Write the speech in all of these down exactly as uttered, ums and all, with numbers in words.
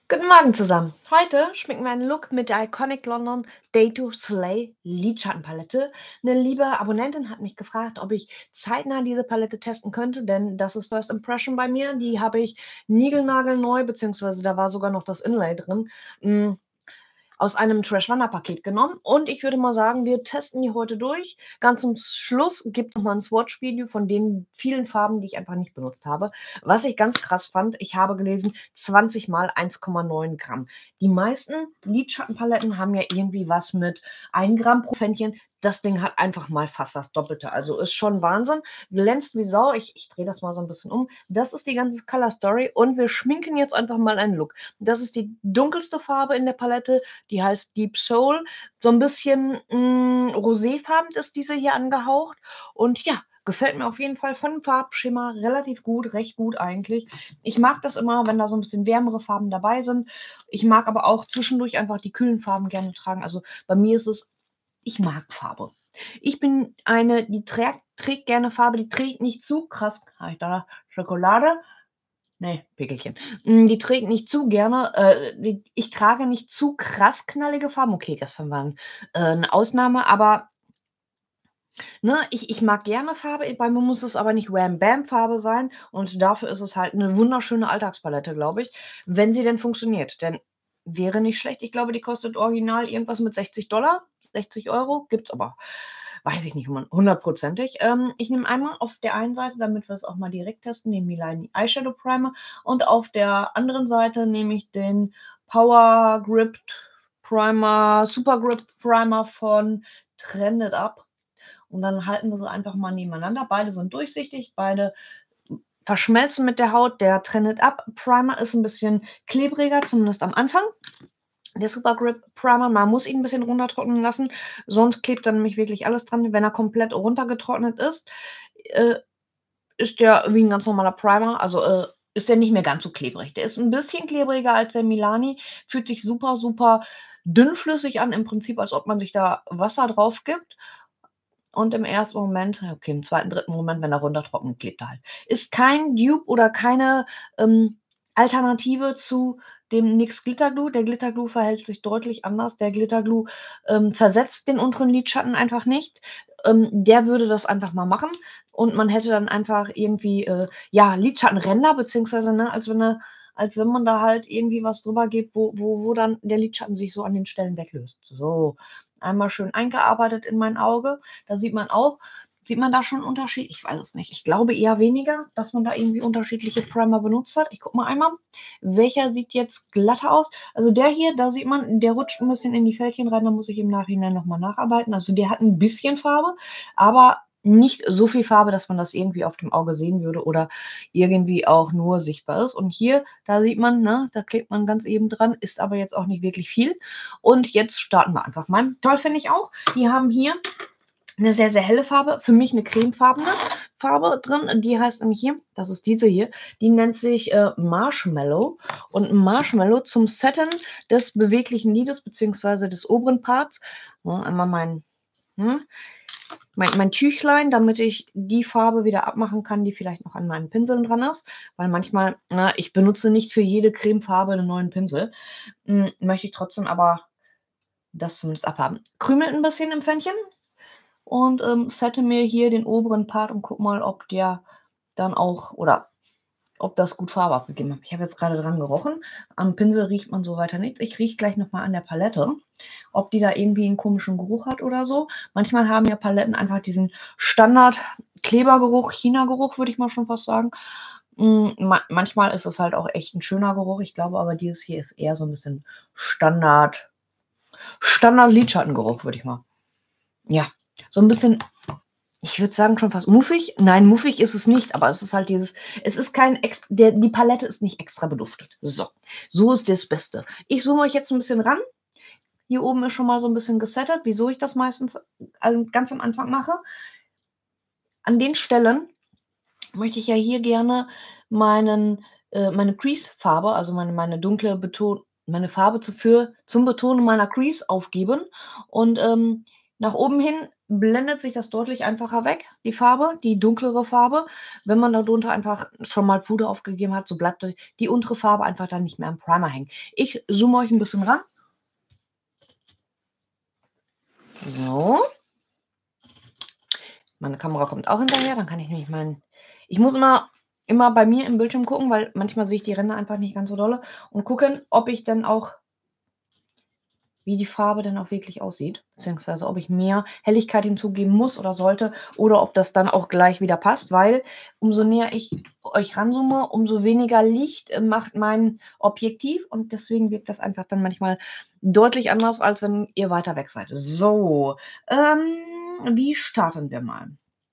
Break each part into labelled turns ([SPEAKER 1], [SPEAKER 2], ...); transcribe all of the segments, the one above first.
[SPEAKER 1] Guten Morgen zusammen. Heute schminken wir einen Look mit der Iconic London Day to Slay Lidschattenpalette. Eine liebe Abonnentin hat mich gefragt, ob ich zeitnah diese Palette testen könnte, denn das ist First Impression bei mir. Die habe ich niegelnagelneu, beziehungsweise da war sogar noch das Inlay drin, hm, aus einem Trash-Wanner-Paket genommen. Und ich würde mal sagen, wir testen die heute durch. Ganz zum Schluss gibt es noch mal ein Swatch-Video von den vielen Farben, die ich einfach nicht benutzt habe. Was ich ganz krass fand, ich habe gelesen, zwanzig mal eins Komma neun Gramm. Die meisten Lidschattenpaletten haben ja irgendwie was mit ein Gramm pro Pfännchen. Das Ding hat einfach mal fast das Doppelte. Also ist schon Wahnsinn. Glänzt wie Sau. Ich, ich drehe das mal so ein bisschen um. Das ist die ganze Color Story und wir schminken jetzt einfach mal einen Look. Das ist die dunkelste Farbe in der Palette. Die heißt Deep Soul. So ein bisschen hm, roséfarben ist diese hier angehaucht. Und ja, gefällt mir auf jeden Fall von dem Farbschema relativ gut, recht gut eigentlich. Ich mag das immer, wenn da so ein bisschen wärmere Farben dabei sind. Ich mag aber auch zwischendurch einfach die kühlen Farben gerne tragen. Also bei mir ist es, ich mag Farbe. Ich bin eine, die trägt, trägt gerne Farbe, die trägt nicht zu krass. Habe ich da Schokolade? Ne, Pickelchen. Hm, die trägt nicht zu gerne äh, die ich trage nicht zu krass knallige Farben. Okay, gestern war 'n äh, 'ne Ausnahme, aber, ne, ich ich mag gerne Farbe. Bei mir muss es aber nicht Wham-Bam-Farbe sein und dafür ist es halt 'ne wunderschöne Alltagspalette, glaube ich, wenn sie denn funktioniert. Denn wäre nicht schlecht. Ich glaube, die kostet original irgendwas mit sechzig Dollar, sechzig Euro, gibt's aber, weiß ich nicht hun hundertprozentig. Ähm, ich nehme einmal auf der einen Seite, damit wir es auch mal direkt testen, den Milani Eyeshadow Primer und auf der anderen Seite nehme ich den Power Grip Primer Super Grip Primer von Trend It Up und dann halten wir sie einfach mal nebeneinander. Beide sind durchsichtig, beide verschmelzen mit der Haut. Der Trend It Up Primer ist 'n bisschen klebriger, zumindest am Anfang. Der Super Grip Primer, man muss ihn 'n bisschen runtertrocknen lassen, sonst klebt da nämlich wirklich alles dran. Wenn er komplett runtergetrocknet ist, äh, ist der wie 'n ganz normaler Primer, also, äh, ist der nicht mehr ganz so klebrig. Der ist 'n bisschen klebriger als der Milani, fühlt sich super, super dünnflüssig an, im Prinzip, als ob man sich da Wasser drauf gibt. Und im ersten Moment okay, im zweiten, dritten Moment, wenn er runtertrocknet, klebt er halt. Ist kein Dupe oder keine, ähm, Alternative zu dem NYX Glitter Glue. Der Glitter Glue verhält sich deutlich anders. Der Glitter Glue, ähm, zersetzt den unteren Lidschatten einfach nicht. Ähm, der würde das einfach mal machen und man hätte dann einfach irgendwie, äh, ja, Lidschattenränder beziehungsweise, ne, als wenn er als wenn man da halt irgendwie was drüber gibt, wo wo wo dann der Lidschatten sich so an den Stellen weglöst. So, einmal schön eingearbeitet in mein Auge. Da sieht man auch sieht man da schon 'n Unterschied? Ich weiß es nicht. Ich glaube eher weniger, dass man da irgendwie unterschiedliche Primer benutzt hat. Ich gucke mal einmal, welcher sieht jetzt glatter aus. Also der hier, da sieht man, der rutscht 'n bisschen in die Fältchen rein, da muss ich im Nachhinein noch mal nacharbeiten. Also der hat 'n bisschen Farbe, aber nicht so viel Farbe, dass man das irgendwie auf dem Auge sehen würde oder irgendwie auch nur sichtbar ist. Und hier, da sieht man, ne, da klebt man ganz eben dran, ist aber jetzt auch nicht wirklich viel. Und jetzt starten wir einfach mal. Toll finde ich auch, die haben hier 'ne sehr, sehr helle Farbe, für mich 'ne cremefarbene Farbe drin. Die heißt nämlich hier, das ist diese hier, die nennt sich, äh, Marshmallow. Und Marshmallow zum Setten des beweglichen Lides beziehungsweise des oberen Parts, ne, einmal mein ne, mein mein Tüchlein, damit ich die Farbe wieder abmachen kann, die vielleicht noch an meinen Pinseln dran ist, weil manchmal ne, ich benutze nicht für jede Cremefarbe 'nen neuen Pinsel. Hm, möchte ich trotzdem aber das zumindest abhaben. Krümel 'n bisschen im Pfännchen und, ähm, sette mir hier den oberen Part und gucke mal, ob der dann auch oder ob das gut Farbe abgegeben hat. Ich habe jetzt grade dran gerochen. Am Pinsel riecht man so weiter nichts. Ich rieche gleich noch mal an der Palette, ob die da irgendwie 'n komischen Geruch hat oder so. Manchmal haben ja Paletten einfach diesen Standard-Klebergeruch, China-Geruch, würde ich mal schon fast sagen. Hm, ma manchmal ist es halt auch echt 'n schöner Geruch. Ich glaube aber, dieses hier ist eher so 'n bisschen Standard Standard-Lidschattengeruch, würde ich mal ja, so 'n bisschen, ich würde sagen, schon fast muffig. Nein, muffig ist es nicht, aber es ist halt dieses es ist kein ex der die Palette ist nicht extra beduftet. So, so ist das Beste. Ich zoome euch jetzt 'n bisschen ran. Hier oben ist schon mal so 'n bisschen gesettet, wieso ich das meistens, ähm, ganz am Anfang mache. An den Stellen möchte ich ja hier gerne meinen äh, meine Crease-Farbe, also meine meine dunkle Beton meine Farbe zu für zum Betonen meiner Crease aufgeben und, ähm Nach oben hin blendet sich das deutlich einfacher weg, die Farbe, die dunklere Farbe. Wenn man da drunter einfach schon mal Puder aufgegeben hat, so bleibt die die untere Farbe einfach dann nicht mehr am Primer hängen. Ich zoome euch 'n bisschen ran. So. Meine Kamera kommt auch hinterher, dann kann ich nämlich meinen ich muss immer immer bei mir im Bildschirm gucken, weil manchmal sehe ich die Ränder einfach nicht ganz so dolle und gucken, ob ich denn auch wie die Farbe denn auch wirklich aussieht, beziehungsweise ob ich mehr Helligkeit hinzugeben muss oder sollte oder ob das dann auch gleich wieder passt, weil umso näher ich euch ranzoome, umso weniger Licht, äh, macht mein Objektiv und deswegen wirkt das einfach dann manchmal deutlich anders, als wenn ihr weiter weg seid. So, ähm, wie starten wir mal?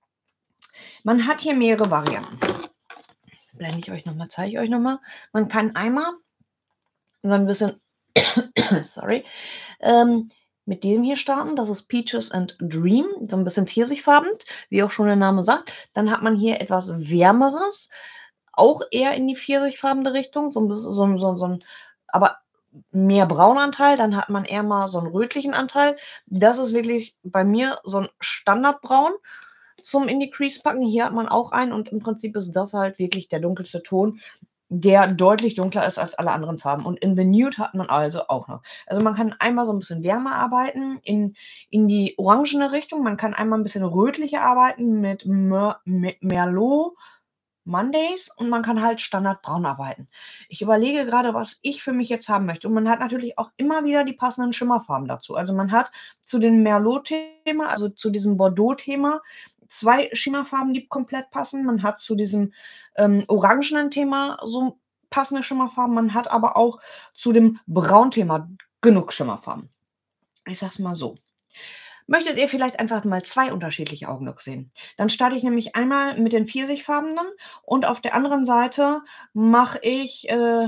[SPEAKER 1] Man hat hier mehrere Varianten. Blende ich euch noch mal zeige ich euch noch mal. Man kann einmal so 'n bisschen sorry, ähm, mit dem hier starten. Das ist Peaches and Dream, so 'n bisschen pfirsichfarben, wie auch schon der Name sagt. Dann hat man hier etwas Wärmeres, auch eher in die pfirsichfarbene Richtung, so 'n bisschen so 'n so 'n so 'n aber mehr Braunanteil. Dann hat man eher mal so 'n rötlichen Anteil. Das ist wirklich bei mir so 'n Standardbraun zum in die Crease packen. Hier hat man auch einen und im Prinzip ist das halt wirklich der dunkelste Ton, der deutlich dunkler ist als alle anderen Farben. Und in the Nude hat man also auch noch. Also, man kann einmal so 'n bisschen wärmer arbeiten in in die orangene Richtung. Man kann einmal 'n bisschen rötlicher arbeiten mit Mer Me Merlot Mondays und man kann halt Standardbraun arbeiten. Ich überlege grade, was ich für mich jetzt haben möchte und man hat natürlich auch immer wieder die passenden Schimmerfarben dazu. Also, man hat zu dem Merlot-Thema, also, zu diesem Bordeaux-Thema zwei Schimmerfarben, die komplett passen. Man hat zu diesem, ähm, orangenen Thema so passende Schimmerfarben. Man hat aber auch zu dem Braunthema genug Schimmerfarben. Ich sage es mal so. Möchtet ihr vielleicht einfach mal zwei unterschiedliche Augenlooks sehen? Dann starte ich nämlich einmal mit den pfirsichfarbenen und auf der anderen Seite mache ich, äh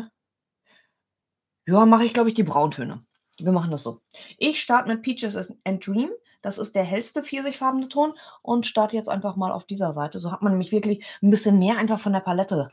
[SPEAKER 1] ja, mache ich, glaube ich, die Brauntöne. Wir machen das so. Ich starte mit Peaches as and Dream. Das ist der hellste pfirsichfarbene Ton und starte jetzt einfach mal auf dieser Seite. So hat man nämlich wirklich 'n bisschen mehr einfach von der Palette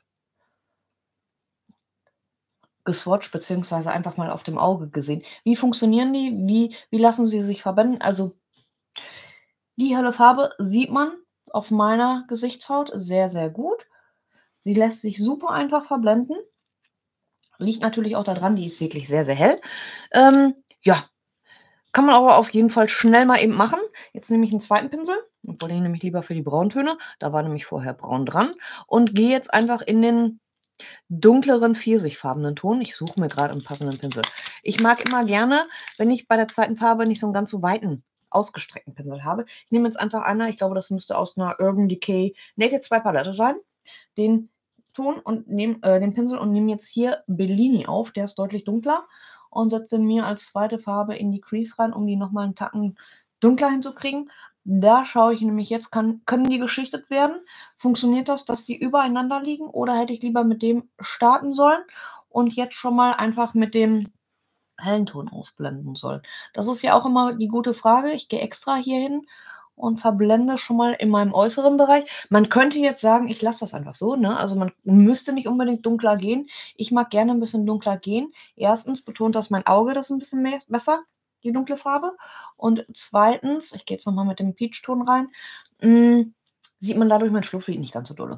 [SPEAKER 1] geswatcht beziehungsweise einfach mal auf dem Auge gesehen. Wie funktionieren die? Wie wie lassen sie sich verwenden? Also die helle Farbe sieht man auf meiner Gesichtshaut sehr, sehr gut. Sie lässt sich super einfach verblenden. Liegt natürlich auch da dran, die ist wirklich sehr, sehr hell. Ähm, ja, kann man aber auf jeden Fall schnell mal eben machen. Jetzt nehme ich 'n zweiten Pinsel, obwohl den nehme ich lieber für die Brauntöne. Da war nämlich vorher braun dran und gehe jetzt einfach in den dunkleren pfirsichfarbenen Ton. Ich suche mir grade 'n passenden Pinsel. Ich mag immer gerne, wenn ich bei der zweiten Farbe nicht so 'n ganz so weiten, ausgestreckten Pinsel habe. Ich nehme jetzt einfach einer, ich glaube, das müsste aus 'ner Urban Decay Naked zwei Palette sein, den Ton und nehme äh, den Pinsel und nehme jetzt hier Bellini auf, der ist deutlich dunkler und setze den mir als zweite Farbe in die Crease rein, um die noch mal 'n Tacken dunkler hinzukriegen. Da schaue ich nämlich jetzt, kann können die geschichtet werden? Funktioniert das, dass die übereinander liegen oder hätte ich lieber mit dem starten sollen und jetzt schon mal einfach mit dem hellen Ton ausblenden sollen? Das ist ja auch immer die gute Frage. Ich gehe extra hier hin und verblende schon mal in meinem äußeren Bereich. Man könnte jetzt sagen, ich lasse das einfach so, ne? Also, man müsste nicht unbedingt dunkler gehen. Ich mag gerne 'n bisschen dunkler gehen. Erstens betont das mein Auge das 'n bisschen mehr besser, die dunkle Farbe. Und zweitens, ich gehe jetzt noch mal mit dem Peach-Ton rein, hm, sieht man dadurch mein Schlupflid nicht ganz so dolle.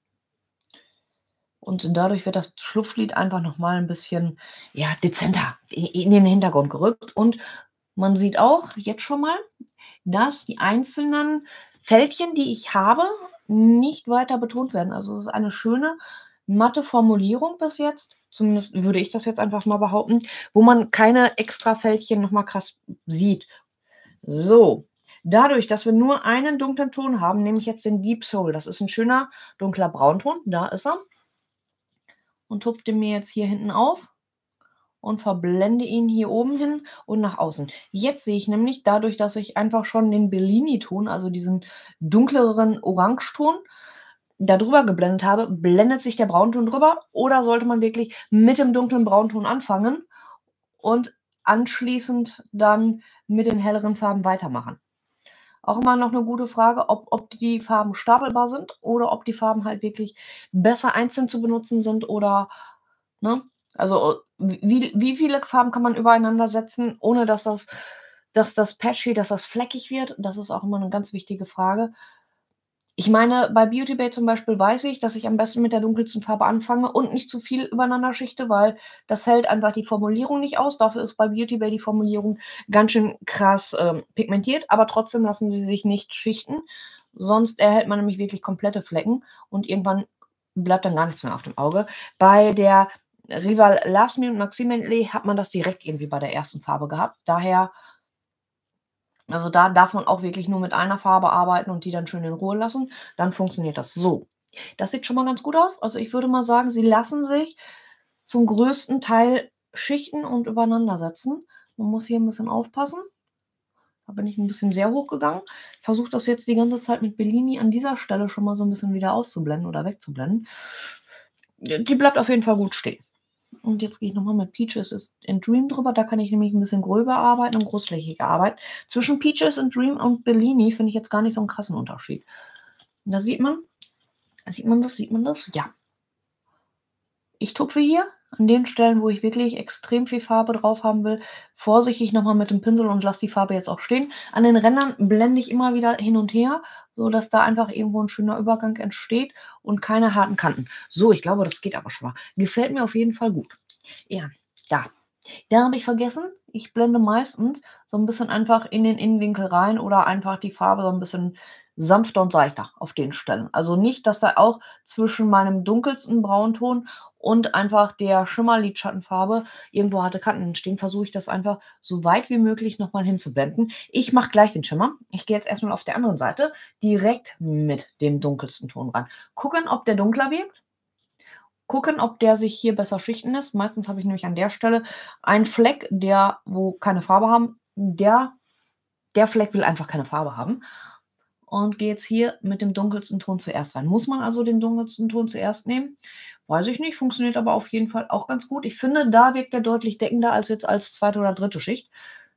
[SPEAKER 1] Und dadurch wird das Schlupflid einfach noch mal 'n bisschen, ja, dezenter i in den Hintergrund gerückt. Und man sieht auch jetzt schon mal, dass die einzelnen Fältchen, die ich habe, nicht weiter betont werden. Also, es ist eine schöne, matte Formulierung bis jetzt. Zumindest würde ich das jetzt einfach mal behaupten, wo man keine extra Fältchen noch mal krass sieht. So, dadurch, dass wir nur einen dunklen Ton haben, nehme ich jetzt den Deep Soul. Das ist 'n schöner dunkler Braunton, da ist er. Und tupfe den mir jetzt hier hinten auf und verblende ihn hier oben hin und nach außen. Jetzt sehe ich nämlich dadurch, dass ich einfach schon den Bellini-Ton, also diesen dunkleren Orangeton da drüber geblendet habe, blendet sich der Braunton drüber oder sollte man wirklich mit dem dunklen Braunton anfangen und anschließend dann mit den helleren Farben weitermachen? Auch immer noch 'ne gute Frage, ob ob die Farben stapelbar sind oder ob die Farben halt wirklich besser einzeln zu benutzen sind oder ne? Also, w wie wie viele Farben kann man übereinander setzen, ohne dass das dass das patchy dass das fleckig wird, das ist auch immer 'ne ganz wichtige Frage. Ich meine, bei Beauty Bay zum Beispiel weiß ich, dass ich am besten mit der dunkelsten Farbe anfange und nicht zu viel übereinander schichte, weil das hält einfach die Formulierung nicht aus. Dafür ist bei Beauty Bay die Formulierung ganz schön krass, ähm, pigmentiert, aber trotzdem lassen sie sich nicht schichten, sonst erhält man nämlich wirklich komplette Flecken und irgendwann bleibt dann gar nichts mehr auf dem Auge. Bei der Rival Loves Me und Maxi Mäntli hat man das direkt irgendwie bei der ersten Farbe gehabt. Daher also, da darf man auch wirklich nur mit einer Farbe arbeiten und die dann schön in Ruhe lassen. Dann funktioniert das so. Das sieht schon mal ganz gut aus. Also, ich würde mal sagen, sie lassen sich zum größten Teil schichten und übereinander setzen. Man muss hier 'n bisschen aufpassen. Da bin ich 'n bisschen sehr hoch gegangen. Versuche das jetzt die ganze Zeit mit Bellini an dieser Stelle schon mal so 'n bisschen wieder auszublenden oder wegzublenden. D die bleibt auf jeden Fall gut stehen. Und jetzt gehe ich noch mal mit Peaches is in Dream drüber. Da kann ich nämlich 'n bisschen gröber arbeiten und großflächiger arbeiten. Zwischen Peaches in Dream und Bellini finde ich jetzt gar nicht so 'n krassen Unterschied. Und da sieht man sieht man das? Sieht man das? Ja. Ich tupfe hier an den Stellen, wo ich wirklich extrem viel Farbe drauf haben will, vorsichtig noch mal mit dem Pinsel und lasse die Farbe jetzt auch stehen. An den Rändern blende ich immer wieder hin und her, sodass da einfach irgendwo 'n schöner Übergang entsteht und keine harten Kanten. So, ich glaube, das geht aber schon mal. Gefällt mir auf jeden Fall gut. Ja, da. Da habe ich vergessen, ich blende meistens so 'n bisschen einfach in den Innenwinkel rein oder einfach die Farbe so 'n bisschen sanfter und seichter auf den Stellen. Also, nicht, dass da auch zwischen meinem dunkelsten Braunton und einfach der Schimmer-Lidschattenfarbe irgendwo harte Kanten entstehen, versuche ich das einfach so weit wie möglich noch mal hinzublenden. Ich mache gleich den Schimmer. Ich gehe jetzt erst mal auf der anderen Seite direkt mit dem dunkelsten Ton ran. Gucken, ob der dunkler wirkt. Gucken, ob der sich hier besser schichten lässt. Meistens habe ich nämlich an der Stelle einen Fleck, der wo keine Farbe haben. Der der Fleck will einfach keine Farbe haben. Und gehe jetzt hier mit dem dunkelsten Ton zuerst rein. Muss man also den dunkelsten Ton zuerst nehmen? Weiß ich nicht, funktioniert aber auf jeden Fall auch ganz gut. Ich finde, da wirkt der deutlich deckender als jetzt als zweite oder dritte Schicht.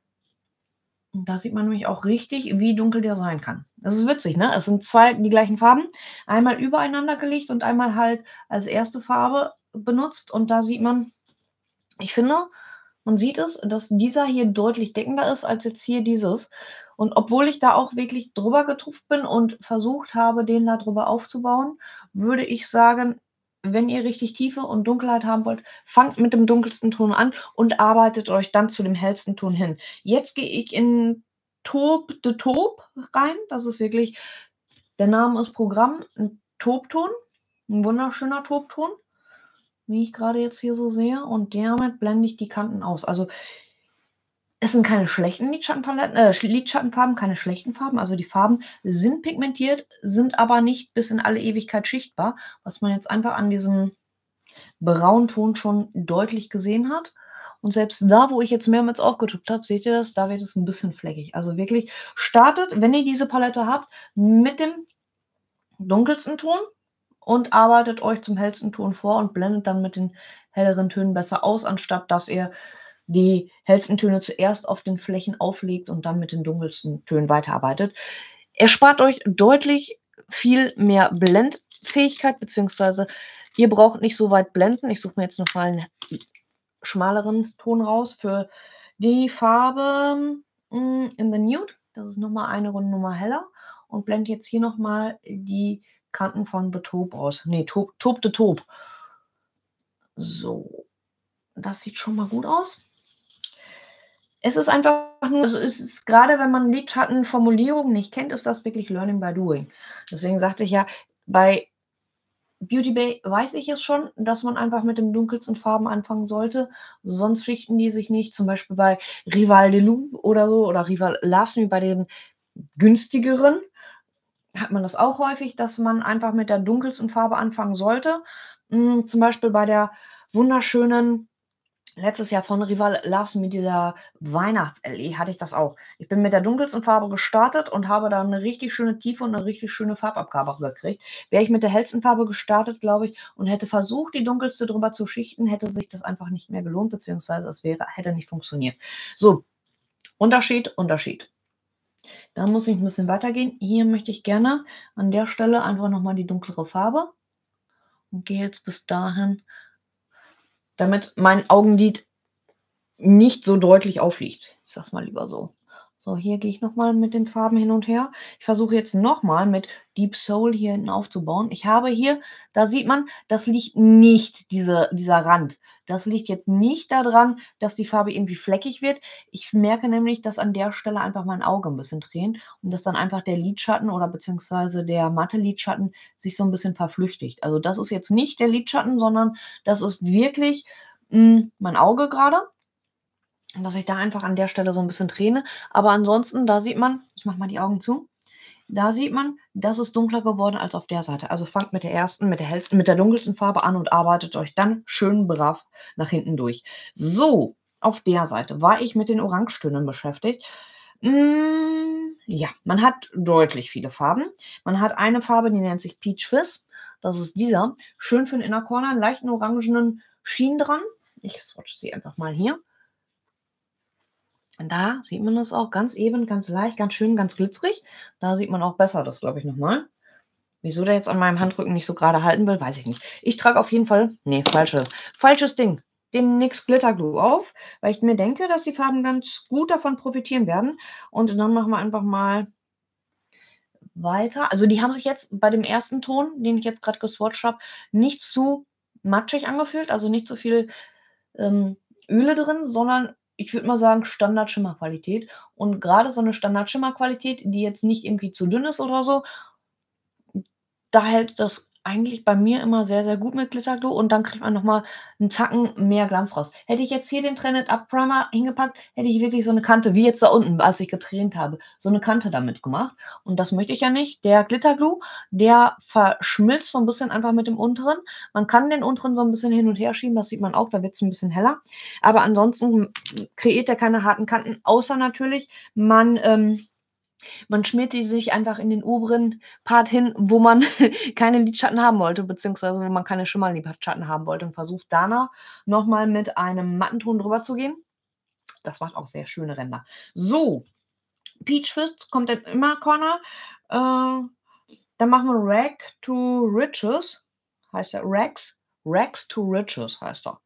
[SPEAKER 1] Und da sieht man nämlich auch richtig, wie dunkel der sein kann. Das ist witzig, ne? Es sind zwei die gleichen Farben, einmal übereinander gelegt und einmal halt als erste Farbe benutzt. Und da sieht man ich finde, man sieht es, dass dieser hier deutlich deckender ist als jetzt hier dieses. Und obwohl ich da auch wirklich drüber getupft bin und versucht habe, den da drüber aufzubauen, würde ich sagen, wenn ihr richtig Tiefe und Dunkelheit haben wollt, fangt mit dem dunkelsten Ton an und arbeitet euch dann zu dem hellsten Ton hin. Jetzt gehe ich in Taupe de Taupe rein. Das ist wirklich der Name ist Programm, 'n Taubton, 'n wunderschöner Taubton, wie ich grade jetzt hier so sehe. Und damit blende ich die Kanten aus. Also es sind keine schlechten Lidschattenpaletten äh, Lidschattenfarben, keine schlechten Farben. Also, die Farben sind pigmentiert, sind aber nicht bis in alle Ewigkeit schichtbar, was man jetzt einfach an diesem Braunton schon deutlich gesehen hat. Und selbst da, wo ich jetzt mehrmals aufgetupft habe, seht ihr das? Da wird es 'n bisschen fleckig. Also, wirklich startet, wenn ihr diese Palette habt, mit dem dunkelsten Ton und arbeitet euch zum hellsten Ton vor und blendet dann mit den helleren Tönen besser aus, anstatt dass ihr die hellsten Töne zuerst auf den Flächen auflegt und dann mit den dunkelsten Tönen weiterarbeitet. Erspart euch deutlich viel mehr Blendfähigkeit, beziehungsweise ihr braucht nicht so weit blenden. Ich suche mir jetzt noch mal 'n schmaleren Ton raus für die Farbe, hm, in the Nude. Das ist noch mal eine Nummer heller und blende jetzt hier noch mal die Kanten von the Taupe aus. Ne, Taupe Taupe de Taupe. So, das sieht schon mal gut aus. Es ist einfach nur also, es ist grade wenn man Lidschattenformulierungen nicht kennt, ist das wirklich Learning by Doing. Deswegen sagte ich ja, bei Beauty Bay weiß ich es schon, dass man einfach mit den dunkelsten Farben anfangen sollte, sonst schichten die sich nicht. Zum Beispiel bei Rival de Loup oder so oder Rival Loves Me bei den günstigeren hat man das auch häufig, dass man einfach mit der dunkelsten Farbe anfangen sollte. Hm, zum Beispiel bei der wunderschönen letztes Jahr von Rival Loves Me, dieser Weihnachts-LE hatte ich das auch. Ich bin mit der dunkelsten Farbe gestartet und habe da 'ne richtig schöne Tiefe und 'ne richtig schöne Farbabgabe gekriegt. Wäre ich mit der hellsten Farbe gestartet, glaube ich, und hätte versucht, die dunkelste drüber zu schichten, hätte sich das einfach nicht mehr gelohnt, beziehungsweise es wäre hätte nicht funktioniert. So, Unterschied, Unterschied. Da muss ich 'n bisschen weitergehen. Hier möchte ich gerne an der Stelle einfach noch mal die dunklere Farbe und gehe jetzt bis dahin damit mein Augenlid nicht so deutlich aufliegt. Ich sage es mal lieber so. So, hier gehe ich noch mal mit den Farben hin und her. Ich versuche jetzt noch mal mit Deep Soul hier hinten aufzubauen. Ich habe hier da sieht man, das liegt nicht diese dieser Rand. Das liegt jetzt nicht da dran, dass die Farbe irgendwie fleckig wird. Ich merke nämlich, dass an der Stelle einfach mein Auge 'n bisschen tränt und dass dann einfach der Lidschatten oder beziehungsweise der matte Lidschatten sich so 'n bisschen verflüchtigt. Also, das ist jetzt nicht der Lidschatten, sondern das ist wirklich, hm, mein Auge grade dass ich da einfach an der Stelle so 'n bisschen träne. Aber ansonsten, da sieht man ich mache mal die Augen zu. Da sieht man, das ist dunkler geworden als auf der Seite. Also, fangt mit der ersten mit der hellsten mit der dunkelsten Farbe an und arbeitet euch dann schön brav nach hinten durch. So, auf der Seite war ich mit den Orangetönen beschäftigt. Hm, ja, man hat deutlich viele Farben. Man hat eine Farbe, die nennt sich Peach Fizz. Das ist dieser. Schön für 'n Inner Corner, leichten orangenen Sheen dran. Ich swatche sie einfach mal hier. Und da sieht man das auch ganz eben, ganz leicht, ganz schön, ganz glitzerig. Da sieht man auch besser das, glaube ich, noch mal. Wieso der jetzt an meinem Handrücken nicht so gerade halten will, weiß ich nicht. Ich trage auf jeden Fall ne, falsche falsches Ding, den NYX Glitter Glue auf, weil ich mir denke, dass die Farben ganz gut davon profitieren werden. Und dann machen wir einfach mal weiter. Also, die haben sich jetzt bei dem ersten Ton, den ich jetzt grad geswatcht habe, nicht zu matschig angefühlt, also, nicht so viel, ähm, Öle drin, sondern ich würde mal sagen, Standard-Schimmerqualität. Und grade so 'ne Standard-Schimmerqualität, die jetzt nicht irgendwie zu dünn ist oder so da hält das eigentlich bei mir immer sehr, sehr gut mit Glitter Glue und dann kriegt man noch mal 'n Tacken mehr Glanz raus. Hätte ich jetzt hier den Trended Up Primer hingepackt, hätte ich wirklich so 'ne Kante wie jetzt da unten, als ich getränt habe, so 'ne Kante damit gemacht. Und das möchte ich ja nicht. Der Glitter Glue, der verschmilzt so 'n bisschen einfach mit dem unteren. Man kann den unteren so 'n bisschen hin und her schieben, das sieht man auch, da wird's 'n bisschen heller. Aber ansonsten kreiert der keine harten Kanten, außer natürlich, man, ähm man schmiert die sich einfach in den oberen Part hin, wo man keine Lidschatten haben wollte, beziehungsweise wo man keine Schimmerlidschatten haben wollte und versucht danach noch mal mit einem matten Ton drüber zu gehen. Das macht auch sehr schöne Ränder. So, Peach Fizz kommt im Inner Corner. Äh, dann machen wir Rag to Riches, heißt der Rags Rags to Riches heißt er.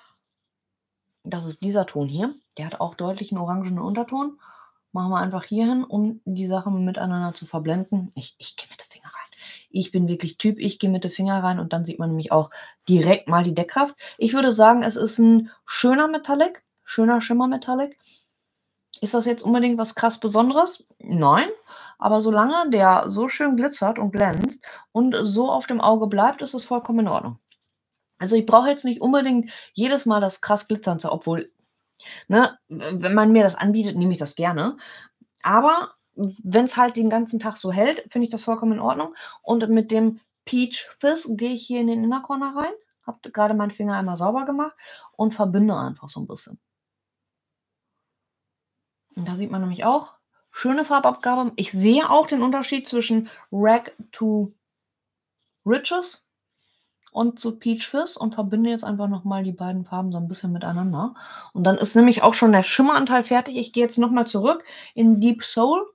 [SPEAKER 1] Das ist dieser Ton hier. Der hat auch deutlich 'n orangenen Unterton. Machen wir einfach hier hin, um die Sachen miteinander zu verblenden. Ich ich gehe mit de Finger rein. Ich bin wirklich Typ, ich gehe mit de Finger rein und dann sieht man nämlich auch direkt mal die Deckkraft. Ich würde sagen, es ist 'n schöner Metallic, schöner Schimmer-Metallic. Ist das jetzt unbedingt was krass Besonderes? Nein, aber solange der so schön glitzert und glänzt und so auf dem Auge bleibt, ist es vollkommen in Ordnung. Also, ich brauche jetzt nicht unbedingt jedes Mal das krass Glitzernde, obwohl, ne, w wenn man mir das anbietet, nehme ich das gerne. Aber w wenn's halt den ganzen Tag so hält, finde ich das vollkommen in Ordnung. Und mit dem Peach Fizz gehe ich hier in den Inner Corner rein, habe grade meinen Finger einmal sauber gemacht und verbinde einfach so 'n bisschen. Und da sieht man nämlich auch, schöne Farbabgabe. Ich sehe auch den Unterschied zwischen Rag to Riches und zu Peach Fizz und verbinde jetzt einfach noch mal die beiden Farben so 'n bisschen miteinander. Und dann ist nämlich auch schon der Schimmeranteil fertig. Ich gehe jetzt noch mal zurück in Deep Soul.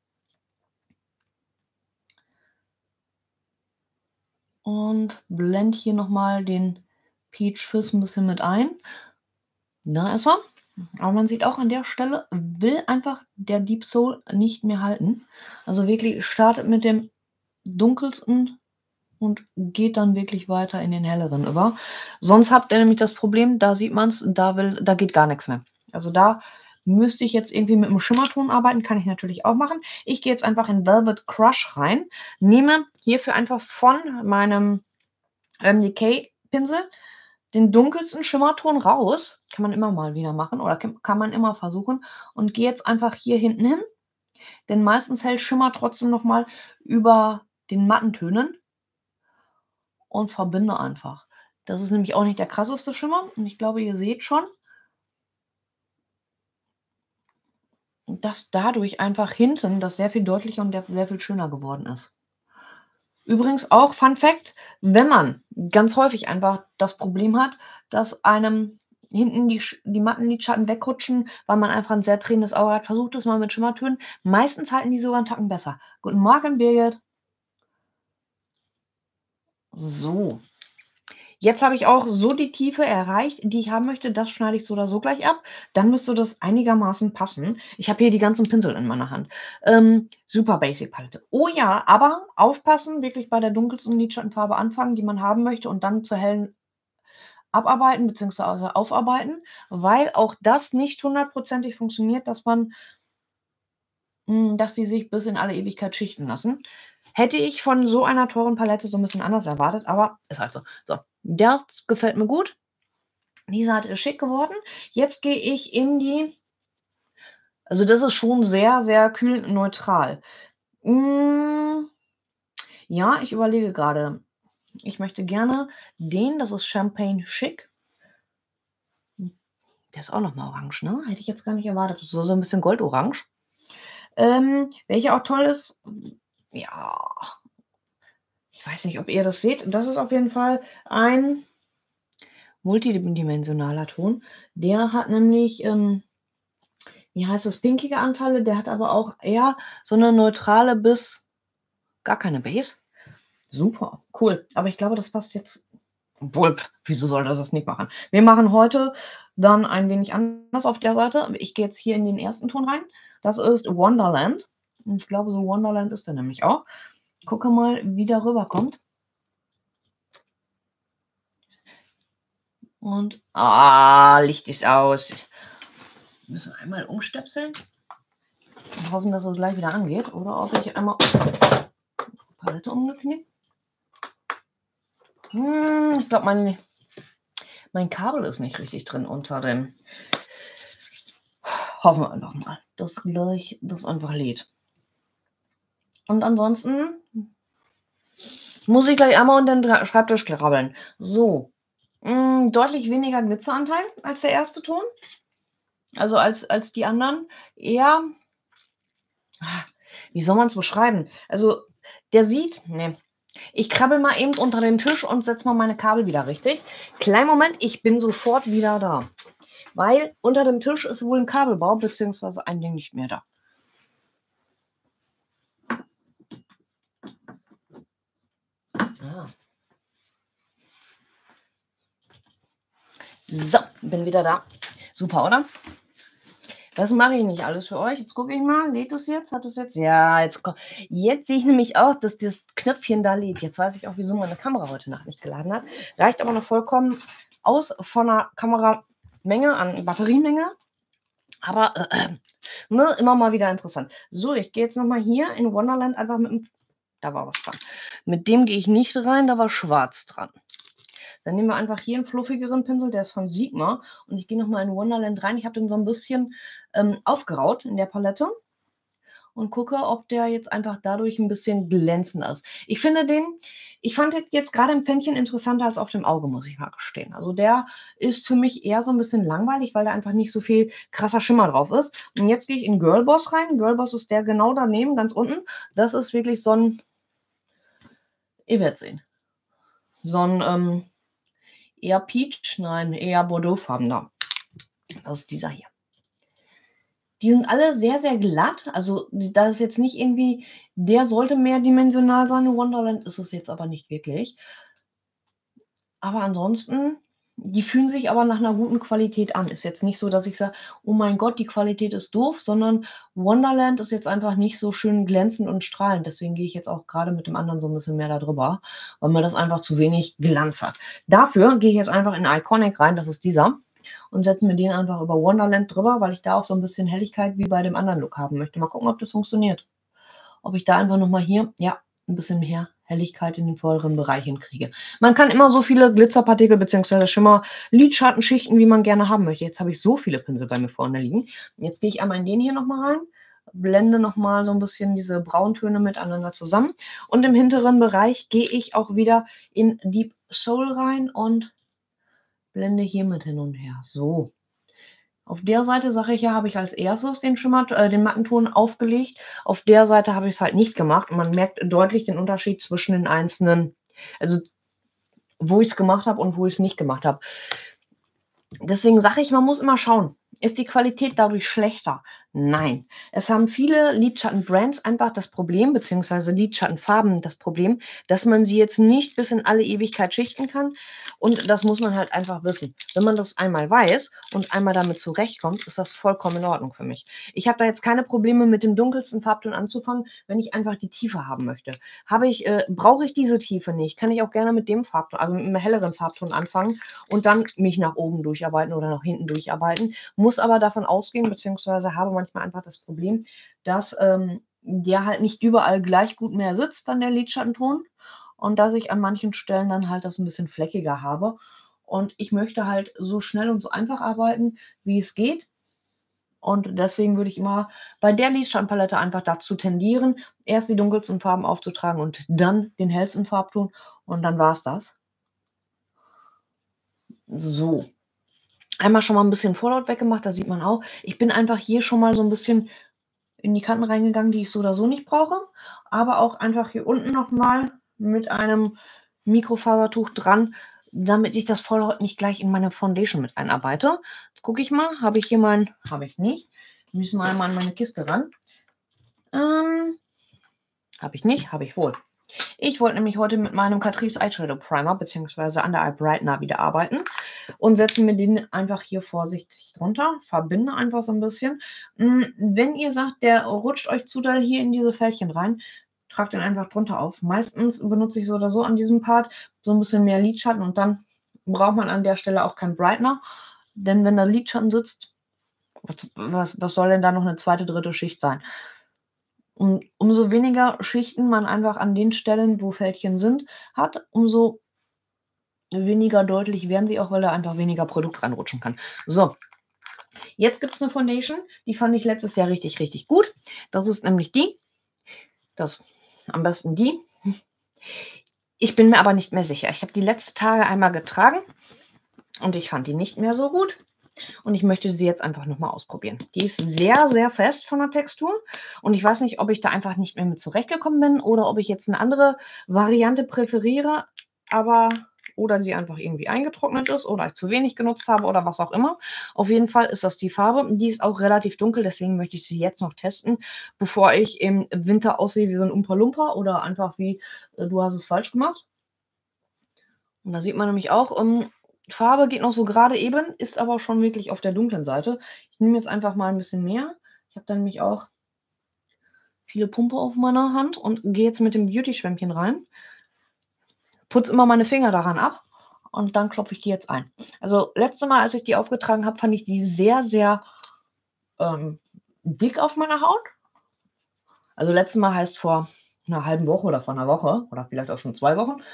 [SPEAKER 1] Und blende hier noch mal den Peach Fizz 'n bisschen mit ein. Da ist er. Aber man sieht auch an der Stelle, will einfach der Deep Soul nicht mehr halten. Also, wirklich startet mit dem dunkelsten und geht dann wirklich weiter in den helleren über. Sonst habt ihr nämlich das Problem, da sieht man's, da will da geht gar nix mehr. Also, da müsste ich jetzt irgendwie mit 'm Schimmerton arbeiten, kann ich natürlich auch machen. Ich gehe jetzt einfach in Velvet Crush rein, nehme hierfür einfach von meinem, ähm, Decay-Pinsel den dunkelsten Schimmerton raus. Kann man immer mal wieder machen oder k kann man immer versuchen und gehe jetzt einfach hier hinten hin, denn meistens hält Schimmer trotzdem noch mal über den matten Tönen und verbinde einfach. Das ist nämlich auch nicht der krasseste Schimmer und ich glaube, ihr seht schon dass dadurch einfach hinten das sehr viel deutlicher und der sehr viel schöner geworden ist. Übrigens auch Fun Fact, wenn man ganz häufig einfach das Problem hat, dass einem hinten die Sch die matten Lidschatten wegrutschen, weil man einfach 'n sehr tränendes Auge hat, versucht es mal mit Schimmertönen. Meistens halten die sogar 'n Tacken besser. Guten Morgen, Birgit. So. Jetzt habe ich auch so die Tiefe erreicht, die ich haben möchte. Das schneide ich so oder so gleich ab. Dann müsste das einigermaßen passen. Ich habe hier die ganzen Pinsel in meiner Hand. Ähm, super Basic Palette. Oh ja, aber aufpassen, wirklich bei der dunkelsten Lidschattenfarbe anfangen, die man haben möchte und dann zur hellen abarbeiten beziehungsweise aufarbeiten, weil auch das nicht hundertprozentig funktioniert, dass man hm, dass die sich bis in alle Ewigkeit schichten lassen. Hätte ich von so einer teuren Palette so 'n bisschen anders erwartet, aber ist halt so. So, das gefällt mir gut. Die Seite ist schick geworden. Jetzt gehe ich in die also, das ist schon sehr, sehr kühl neutral. Hm, ja, ich überlege grade. Ich möchte gerne den, das ist Champagne Chic. Hm, der ist auch noch mal orange, ne? Hätte ich jetzt gar nicht erwartet. So so 'n bisschen goldorange. Ähm, welcher auch toll ist ja, ich weiß nicht, ob ihr das seht. Das ist auf jeden Fall ein multidimensionaler Ton. Der hat nämlich, ähm, wie heißt das, pinkige Anteile, der hat aber auch eher so 'ne neutrale bis gar keine Base. Super, cool. Aber ich glaube, das passt jetzt obwohl, wieso soll das das nicht machen? Wir machen heute dann ein wenig anders auf der Seite. Ich gehe jetzt hier in den ersten Ton rein. Das ist Wonderland. Und ich glaube, so Wonderland ist der nämlich auch. Gucke mal, wie der rüberkommt. Und ah, Licht ist aus. Müssen wir einmal umstöpseln und hoffen, dass es gleich wieder angeht. Oder ob ich einmal Palette umgeknickt. Hm, ich glaube, mein mein Kabel ist nicht richtig drin unter dem hoffen wir einfach mal, dass gleich das einfach lädt. Und ansonsten muss ich gleich einmal unter den Dra Schreibtisch krabbeln. So, hm, deutlich weniger Glitzeranteil als der erste Ton. Also, als als die anderen. Eher wie soll man's beschreiben? Also, der sieht ne. Ich krabbel mal eben unter den Tisch und setze mal meine Kabel wieder richtig. Kleinen Moment, ich bin sofort wieder da. Weil unter dem Tisch ist wohl 'n Kabelbaum beziehungsweise ein Ding nicht mehr da. Ah. So, bin wieder da. Super, oder? Das mache ich nicht alles für euch. Jetzt gucke ich mal, lädt es jetzt? Hat es jetzt ja, jetzt ko jetzt sehe ich nämlich auch, dass das Knöpfchen da lädt. Jetzt weiß ich auch, wieso meine Kamera heute Nacht nicht geladen hat. Reicht aber noch vollkommen aus von 'ner Kameramenge an Batteriemenge. Aber, ne, immer mal wieder interessant. So, ich gehe jetzt noch mal hier in Wonderland einfach mit dem da war was dran. Mit dem gehe ich nicht rein, da war schwarz dran. Dann nehmen wir einfach hier 'n fluffigeren Pinsel, der ist von Sigma und ich gehe noch mal in Wonderland rein. Ich habe den so 'n bisschen, ähm, aufgeraut in der Palette und gucke, ob der jetzt einfach dadurch 'n bisschen glänzender ist. Ich finde den ich fand den jetzt grade im Pfännchen interessanter als auf dem Auge, muss ich mal gestehen. Also, der ist für mich eher so 'n bisschen langweilig, weil da einfach nicht so viel krasser Schimmer drauf ist. Und jetzt gehe ich in Girlboss rein. Girlboss ist der genau daneben, ganz unten. Das ist wirklich so 'n ihr werdet sehen. So 'n, ähm, eher Peach nein, eher bordeauxfarbener. Das ist dieser hier. Die sind alle sehr, sehr glatt. Also, d da ist jetzt nicht irgendwie der sollte mehrdimensional sein. Wonderland ist es jetzt aber nicht wirklich. Aber ansonsten, die fühlen sich aber nach 'ner guten Qualität an. Ist jetzt nicht so, dass ich sage: „Oh mein Gott, die Qualität ist doof“, sondern Wonderland ist jetzt einfach nicht so schön glänzend und strahlend. Deswegen gehe ich jetzt auch grade mit dem anderen so 'n bisschen mehr da drüber, weil mir das einfach zu wenig Glanz hat. Dafür gehe ich jetzt einfach in Iconic rein, das ist dieser, und setze mir den einfach über Wonderland drüber, weil ich da auch so 'n bisschen Helligkeit wie bei dem anderen Look haben möchte. Mal gucken, ob das funktioniert. Ob ich da einfach noch mal hier, ja, 'n bisschen mehr Helligkeit in den vorderen Bereich hinkriege. Man kann immer so viele Glitzerpartikel beziehungsweise Schimmer Lidschattenschichten, wie man gerne haben möchte. Jetzt habe ich so viele Pinsel bei mir vorne liegen. Jetzt gehe ich einmal in den hier noch mal rein, blende noch mal so 'n bisschen diese Brauntöne miteinander zusammen und im hinteren Bereich gehe ich auch wieder in Deep Soul rein und blende hiermit hin und her. So. Auf der Seite, sage ich ja, habe ich als erstes den Schimmer äh, den Mattenton aufgelegt. Auf der Seite habe ich's halt nicht gemacht und man merkt deutlich den Unterschied zwischen den einzelnen also, wo ich's gemacht habe und wo ich's nicht gemacht habe. Deswegen sage ich, man muss immer schauen, ist die Qualität dadurch schlechter? Nein, es haben viele Lidschattenbrands einfach das Problem, beziehungsweise Lidschattenfarben das Problem, dass man sie jetzt nicht bis in alle Ewigkeit schichten kann und das muss man halt einfach wissen. Wenn man das einmal weiß und einmal damit zurechtkommt, ist das vollkommen in Ordnung für mich. Ich habe da jetzt keine Probleme mit dem dunkelsten Farbton anzufangen, wenn ich einfach die Tiefe haben möchte. Habe ich äh, brauche ich diese Tiefe nicht, kann ich auch gerne mit dem Farbton, also mit 'nem helleren Farbton anfangen und dann mich nach oben durcharbeiten oder nach hinten durcharbeiten. Muss aber davon ausgehen, beziehungsweise habe manchmal einfach das Problem, dass, ähm, der halt nicht überall gleich gut mehr sitzt, dann der Lidschattenton und dass ich an manchen Stellen dann halt das 'n bisschen fleckiger habe. Und ich möchte halt so schnell und so einfach arbeiten, wie es geht. Und deswegen würde ich immer bei der Lidschattenpalette einfach dazu tendieren, erst die dunkelsten Farben aufzutragen und dann den hellsten Farbton und dann war's das. So. Einmal schon mal 'n bisschen Vorlaut weggemacht, da sieht man auch, ich bin einfach hier schon mal so 'n bisschen in die Kanten reingegangen, die ich so oder so nicht brauche, aber auch einfach hier unten noch mal mit einem Mikrofasertuch dran, damit ich das Vorlaut nicht gleich in meine Foundation mit einarbeite. Jetzt gucke ich mal, habe ich hier mein habe ich nicht. Müssen wir einmal an meine Kiste ran. Ähm, habe ich nicht, habe ich wohl. Ich wollte nämlich heute mit meinem Catrice Eyeshadow Primer beziehungsweise Under Eye Brightener wieder arbeiten und setze mir den einfach hier vorsichtig drunter, verbinde einfach so 'n bisschen. Hm, wenn ihr sagt, der rutscht euch zu doll hier in diese Fältchen rein, tragt den einfach drunter auf. Meistens benutze ich so oder so an diesem Part so 'n bisschen mehr Lidschatten und dann braucht man an der Stelle auch keinen Brightener, denn wenn da Lidschatten sitzt, was was was soll denn da noch 'ne zweite, dritte Schicht sein? Und umso weniger Schichten man einfach an den Stellen, wo Fältchen sind, hat, umso weniger deutlich werden sie auch, weil da einfach weniger Produkt reinrutschen kann. So. Jetzt gibt's 'ne Foundation, die fand ich letztes Jahr richtig, richtig gut. Das ist nämlich die. Das am besten die. Ich bin mir aber nicht mehr sicher. Ich habe die letzten Tage einmal getragen und ich fand die nicht mehr so gut und ich möchte sie jetzt einfach noch mal ausprobieren. Die ist sehr, sehr fest von der Textur und ich weiß nicht, ob ich da einfach nicht mehr mit zurechtgekommen bin oder ob ich jetzt 'ne andere Variante präferiere, aber oder sie einfach irgendwie eingetrocknet ist oder ich zu wenig genutzt habe oder was auch immer. Auf jeden Fall ist das die Farbe. Die ist auch relativ dunkel, deswegen möchte ich sie jetzt noch testen, bevor ich im Winter aussehe wie so 'n Umpa Lumpa oder einfach wie, äh: „Du hast es falsch gemacht.“ Und da sieht man nämlich auch, ähm, Farbe geht noch so grade eben, ist aber schon wirklich auf der dunklen Seite. Ich nehme jetzt einfach mal 'n bisschen mehr. Ich habe da nämlich auch viele Pumpe auf meiner Hand und gehe jetzt mit dem Beauty-Schwämmchen rein. Putze immer meine Finger daran ab und dann klopfe ich die jetzt ein. Also, letzte Mal, als ich die aufgetragen habe, fand ich die sehr, sehr, ähm, dick auf meiner Haut. Also, letzte Mal heißt vor 'ner halben Woche oder vor 'ner Woche oder vielleicht auch schon zwei Wochen.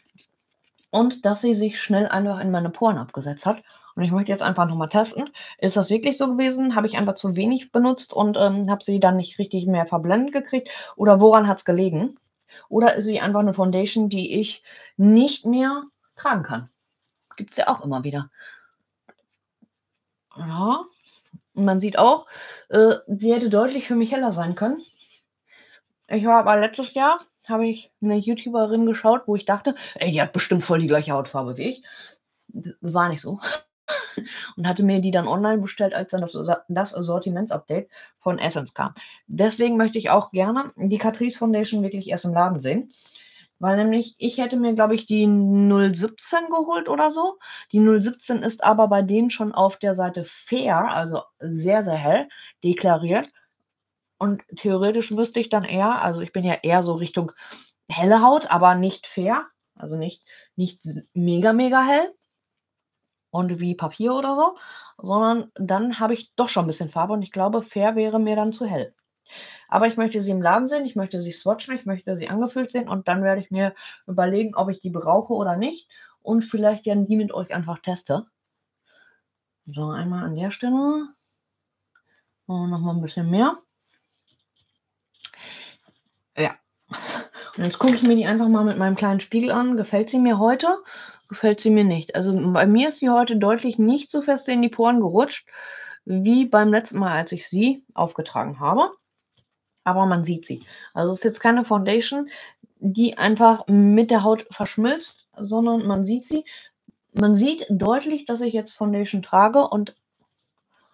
[SPEAKER 1] Und dass sie sich schnell einfach in meine Poren abgesetzt hat. Und ich möchte jetzt einfach noch mal testen. Ist das wirklich so gewesen? Habe ich einfach zu wenig benutzt und, ähm, habe sie dann nicht richtig mehr verblendet gekriegt oder woran hat's gelegen? Oder ist sie einfach 'ne Foundation, die ich nicht mehr tragen kann? Gibt's ja auch immer wieder. Ja, und man sieht auch, äh, sie hätte deutlich für mich heller sein können. Ich war aber letztes Jahr habe ich 'ne YouTuberin geschaut, wo ich dachte: „Ey, die hat bestimmt voll die gleiche Hautfarbe wie ich.“ W war nicht so. Und hatte mir die dann online bestellt, als dann das Sa das Sortiments-Update von Essence kam. Deswegen möchte ich auch gerne die Catrice Foundation wirklich erst im Laden sehen, weil nämlich ich hätte mir, glaube ich, die null siebzehn geholt oder so. Die null siebzehn ist aber bei denen schon auf der Seite fair, also sehr, sehr hell deklariert. Und theoretisch müsste ich dann eher also, ich bin ja eher so Richtung helle Haut, aber nicht fair, also nicht nicht s mega, mega hell und wie Papier oder so, sondern dann habe ich doch schon 'n bisschen Farbe und ich glaube, fair wäre mir dann zu hell. Aber ich möchte sie im Laden sehen, ich möchte sie swatchen, ich möchte sie angefüllt sehen und dann werde ich mir überlegen, ob ich die brauche oder nicht und vielleicht dann die mit euch einfach teste. So, einmal an der Stelle. Und noch mal 'n bisschen mehr. Ja. Und jetzt gucke ich mir die einfach mal mit meinem kleinen Spiegel an. Gefällt sie mir heute? Gefällt sie mir nicht? Also, bei mir ist sie heute deutlich nicht so fest in die Poren gerutscht wie beim letzten Mal, als ich sie aufgetragen habe. Aber man sieht sie. Also, ist jetzt keine Foundation, die einfach mit der Haut verschmilzt, sondern man sieht sie. Man sieht deutlich, dass ich jetzt Foundation trage und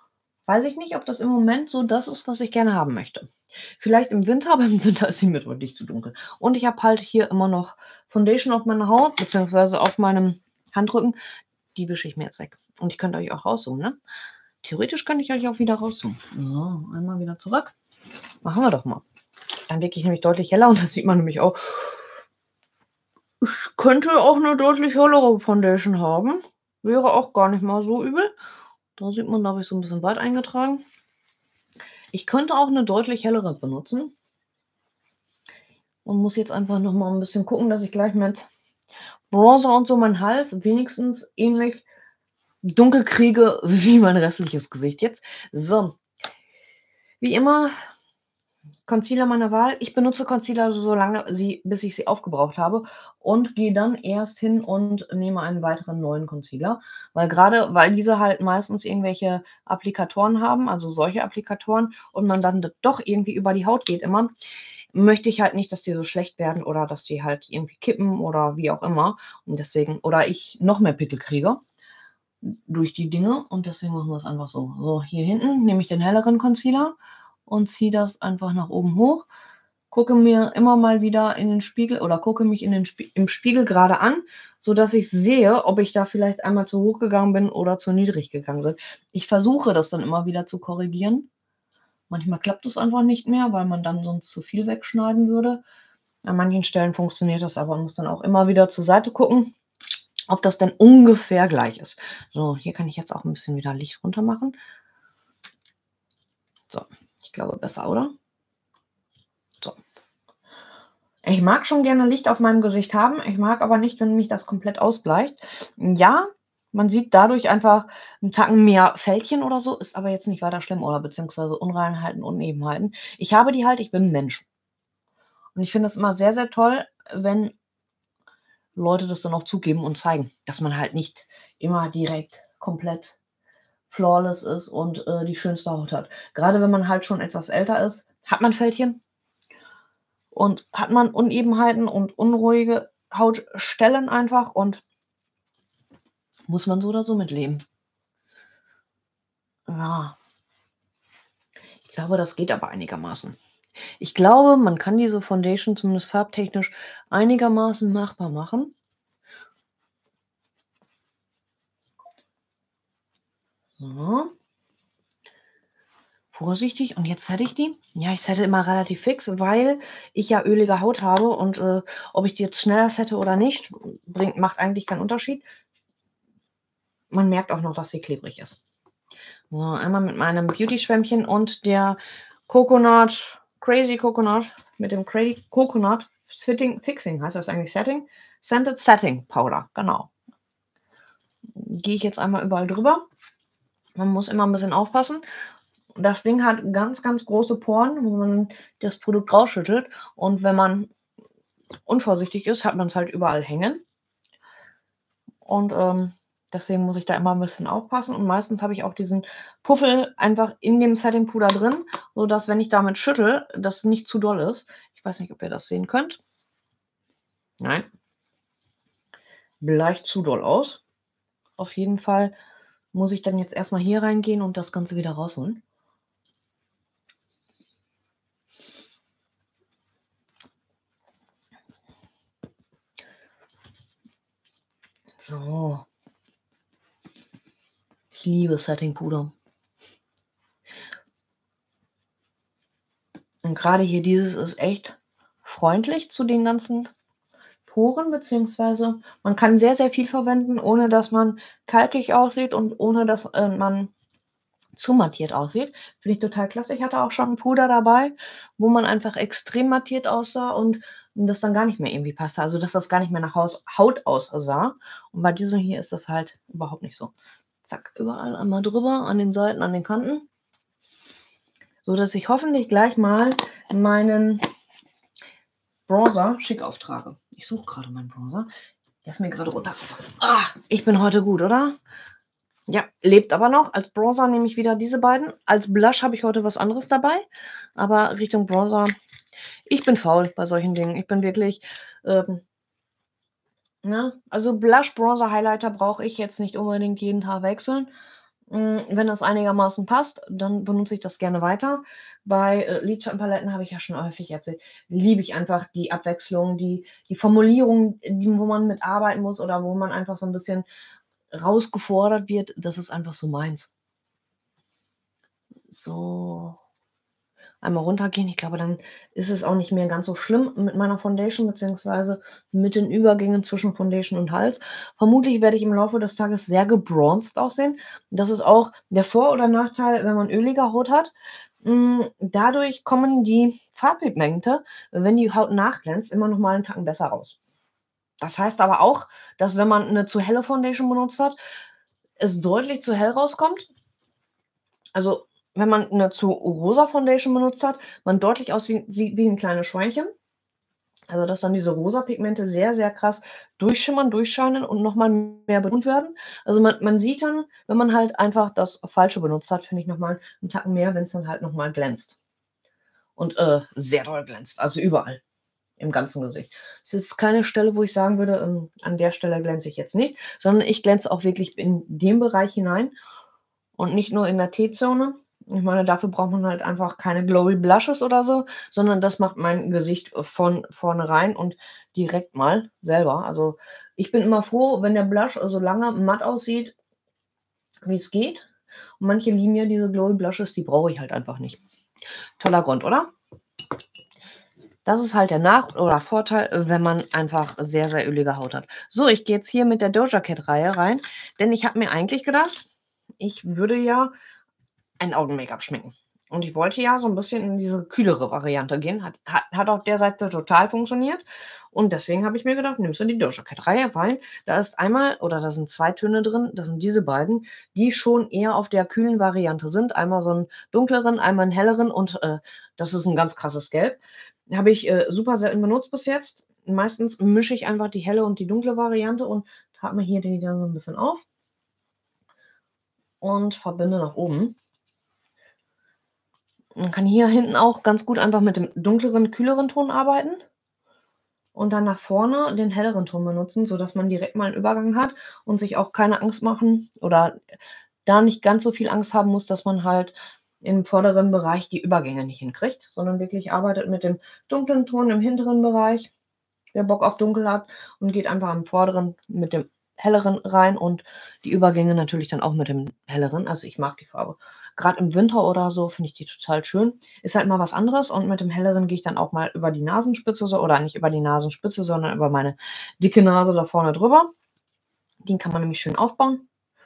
[SPEAKER 1] weiß ich nicht, ob das im Moment so das ist, was ich gerne haben möchte. Vielleicht im Winter, aber im Winter ist sie mir deutlich zu dunkel. Und ich habe halt hier immer noch Foundation auf meiner Haut, beziehungsweise auf meinem Handrücken. Die wische ich mir jetzt weg. Und ich könnte euch auch rauszoomen, ne? Theoretisch könnte ich euch auch wieder rauszoomen. So, einmal wieder zurück. Machen wir doch mal. Dann wirke ich nämlich deutlich heller und das sieht man nämlich auch. Ich könnte auch eine deutlich hellere Foundation haben. Wäre auch gar nicht mal so übel. Da sieht man, da habe ich so ein bisschen weit eingetragen. Ich könnte auch eine deutlich hellere benutzen. Und muss jetzt einfach noch mal ein bisschen gucken, dass ich gleich mit Bronzer und so meinen Hals wenigstens ähnlich dunkel kriege wie mein restliches Gesicht jetzt. So. Wie immer Concealer meiner Wahl. Ich benutze Concealer so lange, sie bis ich sie aufgebraucht habe und gehe dann erst hin und nehme einen weiteren neuen Concealer, weil grade weil diese halt meistens irgendwelche Applikatoren haben, also solche Applikatoren und man dann d doch irgendwie über die Haut geht immer, möchte ich halt nicht, dass die so schlecht werden oder dass die halt irgendwie kippen oder wie auch immer und deswegen oder ich noch mehr Pickel kriege durch die Dinge und deswegen machen wir's einfach so. So, hier hinten nehme ich den helleren Concealer und ziehe das einfach nach oben hoch, gucke mir immer mal wieder in den Spiegel oder gucke mich in den Spie im Spiegel gerade an, sodass ich sehe, ob ich da vielleicht einmal zu hoch gegangen bin oder zu niedrig gegangen bin. Ich versuche das dann immer wieder zu korrigieren. Manchmal klappt es einfach nicht mehr, weil man dann sonst zu viel wegschneiden würde. An manchen Stellen funktioniert das aber und muss dann auch immer wieder zur Seite gucken, ob das denn ungefähr gleich ist. So, hier kann ich jetzt auch ein bisschen wieder Licht runter machen. So, ich glaube besser, oder? So. Ich mag schon gerne Licht auf meinem Gesicht haben. Ich mag aber nicht, wenn mich das komplett ausbleicht. Ja, man sieht dadurch einfach 'n Tacken mehr Fältchen oder so, ist aber jetzt nicht weiter schlimm oder beziehungsweise Unreinheiten, Unebenheiten. Ich habe die halt, ich bin 'n Mensch. Und ich finde es immer sehr, sehr toll, wenn Leute das dann auch zugeben und zeigen, dass man halt nicht immer direkt komplett flawless ist und, äh, die schönste Haut hat. Grade wenn man halt schon etwas älter ist, hat man Fältchen und hat man Unebenheiten und unruhige Hautstellen einfach und muss man so oder so mit leben. Ja. Ich glaube, das geht aber einigermaßen. Ich glaube, man kann diese Foundation zumindest farbtechnisch einigermaßen machbar machen. So. Vorsichtig und jetzt sette ich die. Ja, ich sette immer relativ fix, weil ich ja ölige Haut habe und, äh, ob ich die jetzt schneller sette oder nicht, bringt macht eigentlich keinen Unterschied. Man merkt auch noch, dass sie klebrig ist. So, einmal mit meinem Beauty-Schwämmchen und der Coconut Crazy Coconut mit dem Crazy Coconut Sitting Fixing heißt das eigentlich Setting? Scented Setting Powder, genau. Gehe ich jetzt einmal überall drüber. Man muss immer 'n bisschen aufpassen. Das Ding hat ganz, ganz große Poren, wo man das Produkt rausschüttelt und wenn man unvorsichtig ist, hat man's halt überall hängen. Und, ähm, deswegen muss ich da immer 'n bisschen aufpassen und meistens habe ich auch diesen Puffel einfach in dem Setting-Puder drin, sodass, wenn ich damit schüttle, das nicht zu doll ist. Ich weiß nicht, ob ihr das sehen könnt. Nein. Bleicht zu doll aus. Auf jeden Fall muss ich dann jetzt erst mal hier reingehen und das Ganze wieder rausholen. So. Ich liebe Setting-Puder. Und grade hier dieses ist echt freundlich zu den ganzen Poren, beziehungsweise man kann sehr, sehr viel verwenden, ohne dass man kalkig aussieht und ohne dass, äh, man zu mattiert aussieht. Finde ich total klasse. Ich hatte auch schon 'n Puder dabei, wo man einfach extrem mattiert aussah und das dann gar nicht mehr irgendwie passte. Also, dass das gar nicht mehr nach Haus Haut aussah. Und bei diesem hier ist das halt überhaupt nicht so. Zack, überall einmal drüber, an den Seiten, an den Kanten. Sodass ich hoffentlich gleich mal meinen Bronzer schick auftrage. Ich suche grade meinen Bronzer. Der ist mir grade runtergefallen. Ah, ich bin heute gut, oder? Ja, lebt aber noch. Als Bronzer nehme ich wieder diese beiden. Als Blush habe ich heute was anderes dabei, aber Richtung Bronzer ich bin faul bei solchen Dingen. Ich bin wirklich, ähm ne? Also, Blush, Bronzer, Highlighter brauche ich jetzt nicht unbedingt jeden Tag wechseln. Hm, wenn das einigermaßen passt, dann benutze ich das gerne weiter. Bei, äh, Lidschattenpaletten habe ich ja schon häufig erzählt, liebe ich einfach die Abwechslung, die die Formulierung, die wo man mit arbeiten muss oder wo man einfach so 'n bisschen rausgefordert wird. Das ist einfach so meins. So. Einmal runtergehen. Ich glaube, dann ist es auch nicht mehr ganz so schlimm mit meiner Foundation beziehungsweise mit den Übergängen zwischen Foundation und Hals. Vermutlich werde ich im Laufe des Tages sehr gebronzt aussehen. Das ist auch der Vor oder Nachteil, wenn man ölige Haut hat. Hm, dadurch kommen die Farbpigmente, wenn die Haut nachglänzt, immer noch mal 'n Tacken besser raus. Das heißt aber auch, dass wenn man 'ne zu helle Foundation benutzt hat, es deutlich zu hell rauskommt. Also, wenn man 'ne zu rosa Foundation benutzt hat, man deutlich aussieht sieht wie 'n kleines Schweinchen. Also, dass dann diese rosa Pigmente sehr, sehr krass durchschimmern, durchscheinen und noch mal mehr betont werden. Also, man man sieht dann, wenn man halt einfach das Falsche benutzt hat, finde ich noch mal 'n Tacken mehr, wenn's dann halt noch mal glänzt. Und, äh, sehr doll glänzt, also überall im ganzen Gesicht. Ist jetzt keine Stelle, wo ich sagen würde, ähm, an der Stelle glänze ich jetzt nicht, sondern ich glänze auch wirklich in den Bereich hinein und nicht nur in der T-Zone. Ich meine, dafür braucht man halt einfach keine Glowy Blushes oder so, sondern das macht mein Gesicht, äh, von vornherein und direkt mal selber. Also, ich bin immer froh, wenn der Blush so lange matt aussieht wie's geht. Und manche lieben ja diese Glowy Blushes, die brauche ich halt einfach nicht. Toller Grund, oder? Das ist halt der Nach oder Vorteil, wenn man einfach sehr, sehr ölige Haut hat. So, ich gehe jetzt hier mit der Doja Cat Reihe rein, denn ich habe mir eigentlich gedacht, ich würde ja ein Augen-Make-up schminken. Und ich wollte ja so 'n bisschen in diese kühlere Variante gehen. Hat hat hat auf der Seite total funktioniert. Und deswegen habe ich mir gedacht, nimmst du die Doja Cat Reihe, weil da ist einmal oder da sind zwei Töne drin, das sind diese beiden, die schon eher auf der kühlen Variante sind. Einmal so 'n dunkleren, einmal 'n helleren und, äh, das ist 'n ganz krasses Gelb. Habe ich, äh, super selten benutzt bis jetzt. Meistens mische ich einfach die helle und die dunkle Variante und trage mir hier die dann so 'n bisschen auf und verbinde nach oben. Man kann hier hinten auch ganz gut einfach mit dem dunkleren, kühleren Ton arbeiten und dann nach vorne den helleren Ton benutzen, sodass man direkt mal 'n Übergang hat und sich auch keine Angst machen oder da nicht ganz so viel Angst haben muss, dass man halt im vorderen Bereich die Übergänge nicht hinkriegt, sondern wirklich arbeitet mit dem dunklen Ton im hinteren Bereich, wer Bock auf dunkel hat und geht einfach im vorderen mit dem helleren rein und die Übergänge natürlich dann auch mit dem helleren. Also, ich mag die Farbe. Grad im Winter oder so finde ich die total schön. Ist halt mal was anderes und mit dem helleren gehe ich dann auch mal über die Nasenspitze so oder nicht über die Nasenspitze, sondern über meine dicke Nase da vorne drüber. Den kann man nämlich schön aufbauen.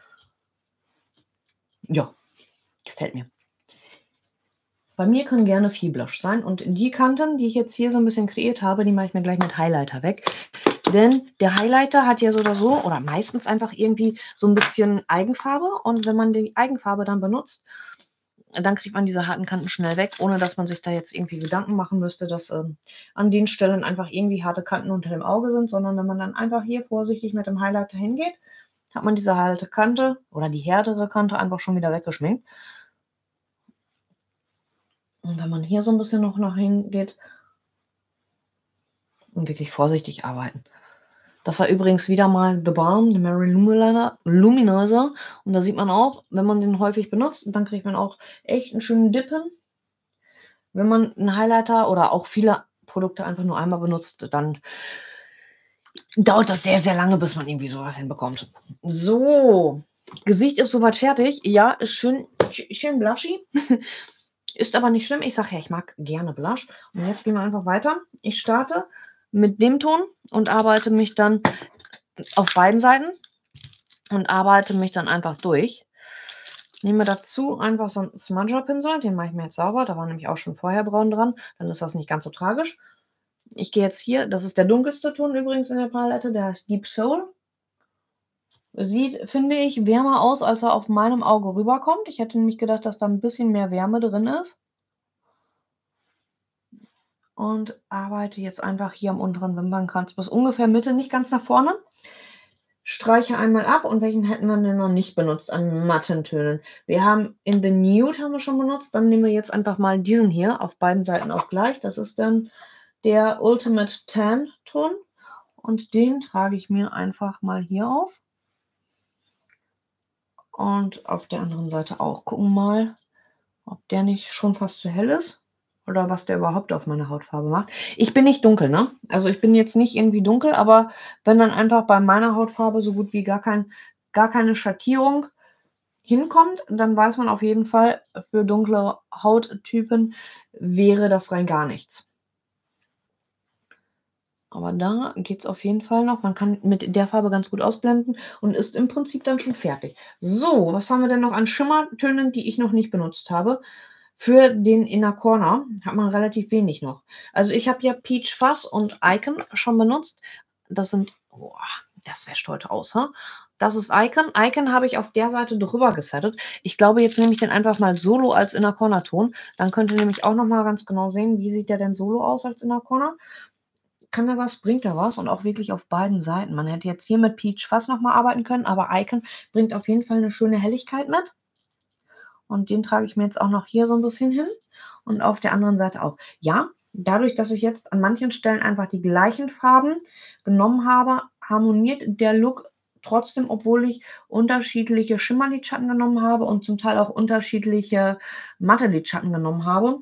[SPEAKER 1] Ja, gefällt mir. Bei mir kann gerne viel Blush sein und die Kanten, die ich jetzt hier so 'n bisschen kreiert habe, die mache ich mir gleich mit Highlighter weg. Denn der Highlighter hat ja so oder so oder meistens einfach irgendwie so 'n bisschen Eigenfarbe und wenn man die Eigenfarbe dann benutzt, dann kriegt man diese harten Kanten schnell weg, ohne dass man sich da jetzt irgendwie Gedanken machen müsste, dass, ähm, an den Stellen einfach irgendwie harte Kanten unter dem Auge sind, sondern wenn man dann einfach hier vorsichtig mit dem Highlighter hingeht, hat man diese harte Kante oder die härtere Kante einfach schon wieder weggeschminkt. Und wenn man hier so 'n bisschen noch nach hinten geht und wirklich vorsichtig arbeiten. Das war übrigens wieder mal The Balm, der Mary Lou Merliner Luminizer und da sieht man auch, wenn man den häufig benutzt, dann kriegt man auch echt 'n schönen Dip hin. Wenn man 'n Highlighter oder auch viele Produkte einfach nur einmal benutzt, dann dauert das sehr, sehr lange, bis man irgendwie so was hinbekommt. So, Gesicht ist so weit fertig. Ja, ist schön sch schön blushy, ist aber nicht schlimm. Ich sage ja, ich mag gerne Blush. Und jetzt gehen wir einfach weiter. Ich starte mit dem Ton und arbeite mich dann auf beiden Seiten und arbeite mich dann einfach durch. Nehme dazu einfach so 'n Smudger-Pinsel, den mache ich mir jetzt sauber. Da war nämlich auch schon vorher braun dran, dann ist das nicht ganz so tragisch. Ich gehe jetzt hier das ist der dunkelste Ton übrigens in der Palette, der heißt Deep Soul. Sieht, finde ich, wärmer aus, als er auf meinem Auge rüberkommt. Ich hätte nämlich gedacht, dass da 'n bisschen mehr Wärme drin ist. Und arbeite jetzt einfach hier am unteren Wimpernkranz bis ungefähr Mitte, nicht ganz nach vorne. Streiche einmal ab und welchen hätten wir denn noch nicht benutzt an matten Tönen? Wir haben in the Nude haben wir schon benutzt, dann nehmen wir jetzt einfach mal diesen hier auf beiden Seiten auch gleich. Das ist dann der Ultimate Tan Ton und den trage ich mir einfach mal hier auf. Und auf der anderen Seite auch. Gucken wir mal, ob der nicht schon fast zu hell ist oder was der überhaupt auf meine Hautfarbe macht. Ich bin nicht dunkel, ne? Also, ich bin jetzt nicht irgendwie dunkel, aber wenn dann einfach bei meiner Hautfarbe so gut wie gar kein gar keine Schattierung hinkommt, dann weiß man auf jeden Fall, für dunkle Hauttypen wäre das rein gar nichts. Aber da geht's auf jeden Fall noch. Man kann mit der Farbe ganz gut ausblenden und ist im Prinzip dann schon fertig. So, was haben wir denn noch an Schimmertönen, die ich noch nicht benutzt habe? Für den Inner Corner hat man relativ wenig noch. Also, ich habe ja Peach Fuzz und Icon schon benutzt. Das sind boah, das wäscht heute aus, ha? Das ist Icon. Icon habe ich auf der Seite drüber gesettet. Ich glaube, jetzt nehme ich den einfach mal solo als Inner Corner Ton. Dann könnt ihr nämlich auch noch mal ganz genau sehen, wie sieht der denn solo aus als Inner Corner. Kann der was, bringt er was und auch wirklich auf beiden Seiten. Man hätte jetzt hier mit Peach Fuzz noch mal arbeiten können, aber Icon bringt auf jeden Fall 'ne schöne Helligkeit mit. Und den trage ich mir jetzt auch noch hier so 'n bisschen hin und auf der anderen Seite auch. Ja, dadurch, dass ich jetzt an manchen Stellen einfach die gleichen Farben genommen habe, harmoniert der Look trotzdem, obwohl ich unterschiedliche Schimmerlidschatten genommen habe und zum Teil auch unterschiedliche Mattelidschatten genommen habe.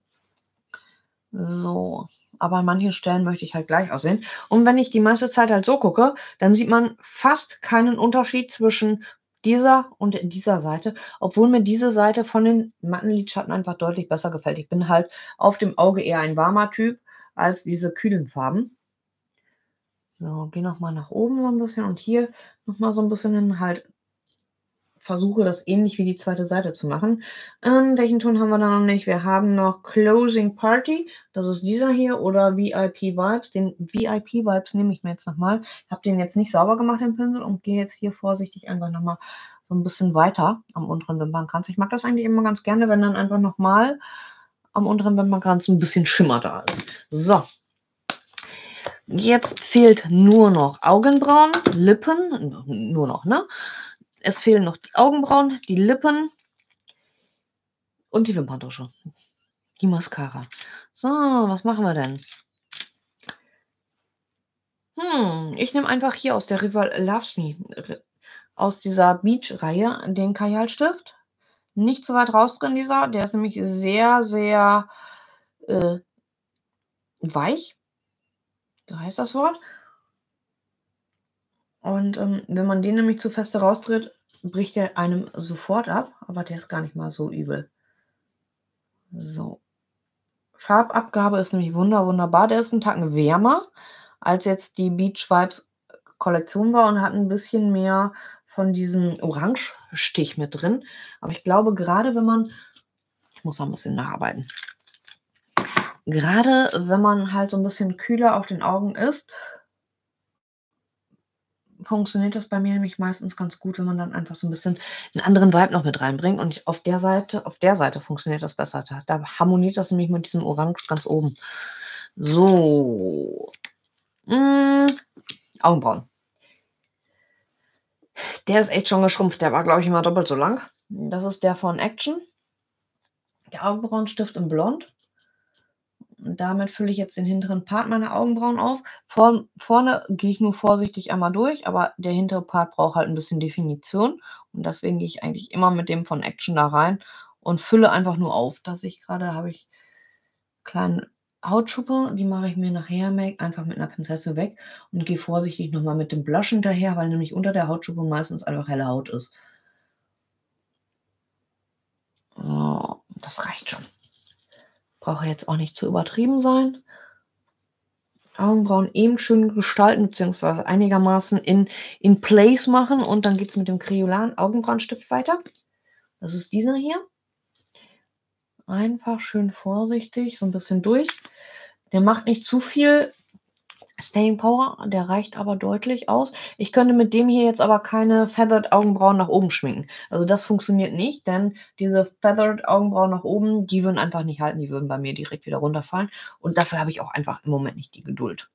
[SPEAKER 1] So, aber an manchen Stellen möchte ich halt gleich aussehen. Und wenn ich die meiste Zeit halt so gucke, dann sieht man fast keinen Unterschied zwischen dieser und dieser Seite, obwohl mir diese Seite von den matten Lidschatten einfach deutlich besser gefällt. Ich bin halt auf dem Auge eher ein warmer Typ als diese kühlen Farben. So, gehe noch mal nach oben so 'n bisschen und hier noch mal so 'n bisschen hin, halt versuche das ähnlich wie die zweite Seite zu machen. Ähm, welchen Ton haben wir da noch nicht? Wir haben noch Closing Party, das ist dieser hier oder V I P Vibes. Den V I P Vibes nehme ich mir jetzt noch mal. Ich habe den jetzt nicht sauber gemacht, den Pinsel, und gehe jetzt hier vorsichtig einfach noch mal so 'n bisschen weiter am unteren Wimpernkranz. Ich mag das eigentlich immer ganz gerne, wenn dann einfach noch mal am unteren Wimpernkranz 'n bisschen Schimmer da ist. So. Jetzt fehlt nur noch Augenbrauen, Lippen, nur noch, ne? Es fehlen noch die Augenbrauen, die Lippen und die Wimperntusche, die Mascara. So, was machen wir denn? Hm, ich nehme einfach hier aus der Rival Loves Me, r aus dieser Beach-Reihe den Kajalstift. Nicht zu weit raus drin dieser, der ist nämlich sehr, sehr, äh weich. So heißt das Wort. Und, ähm, wenn man den nämlich zu feste rausdreht, bricht der einem sofort ab, aber der ist gar nicht mal so übel. So. Farbabgabe ist nämlich wunder wunderbar. Der ist 'n Tacken wärmer, als jetzt die Beach Vibes Kollektion war und hat 'n bisschen mehr von diesem Orangestich mit drin. Aber ich glaube, grade wenn man ich muss noch 'n bisschen nacharbeiten. Grade wenn man halt so 'n bisschen kühler auf den Augen ist funktioniert das bei mir nämlich meistens ganz gut, wenn man dann einfach so 'n bisschen 'n anderen Vibe noch mit reinbringt und ich auf der Seite auf der Seite funktioniert das besser. Da da harmoniert das nämlich mit diesem Orange ganz oben. So. Hm, Augenbrauen. Der ist echt schon geschrumpft. Der war, glaube ich, immer doppelt so lang. Das ist der von Action. Der Augenbrauenstift in Blond. Und damit fülle ich jetzt den hinteren Part meiner Augenbrauen auf. Vorn vorne gehe ich nur vorsichtig einmal durch, aber der hintere Part braucht halt 'n bisschen Definition und deswegen gehe ich eigentlich immer mit dem von Action da rein und fülle einfach nur auf. Da sehe ich grade, habe ich kleine Hautschuppe, die mache ich mir nachher me einfach mit 'ner Pinzette weg und gehe vorsichtig noch mal mit dem Blush hinterher, weil nämlich unter der Hautschuppe meistens einfach helle Haut ist. So, das reicht schon. Braucht jetzt auch nicht zu übertrieben sein. Augenbrauen eben schön gestalten beziehungsweise einigermaßen in in place machen und dann geht's mit dem Kryolan Augenbrauenstift weiter. Das ist dieser hier. Einfach schön vorsichtig so 'n bisschen durch. Der macht nicht zu viel Staying Power, der reicht aber deutlich aus. Ich könnte mit dem hier jetzt aber keine Feathered Augenbrauen nach oben schminken. Also, das funktioniert nicht, denn diese Feathered Augenbrauen nach oben, die würden einfach nicht halten, die würden bei mir direkt wieder runterfallen und dafür habe ich auch einfach im Moment nicht die Geduld.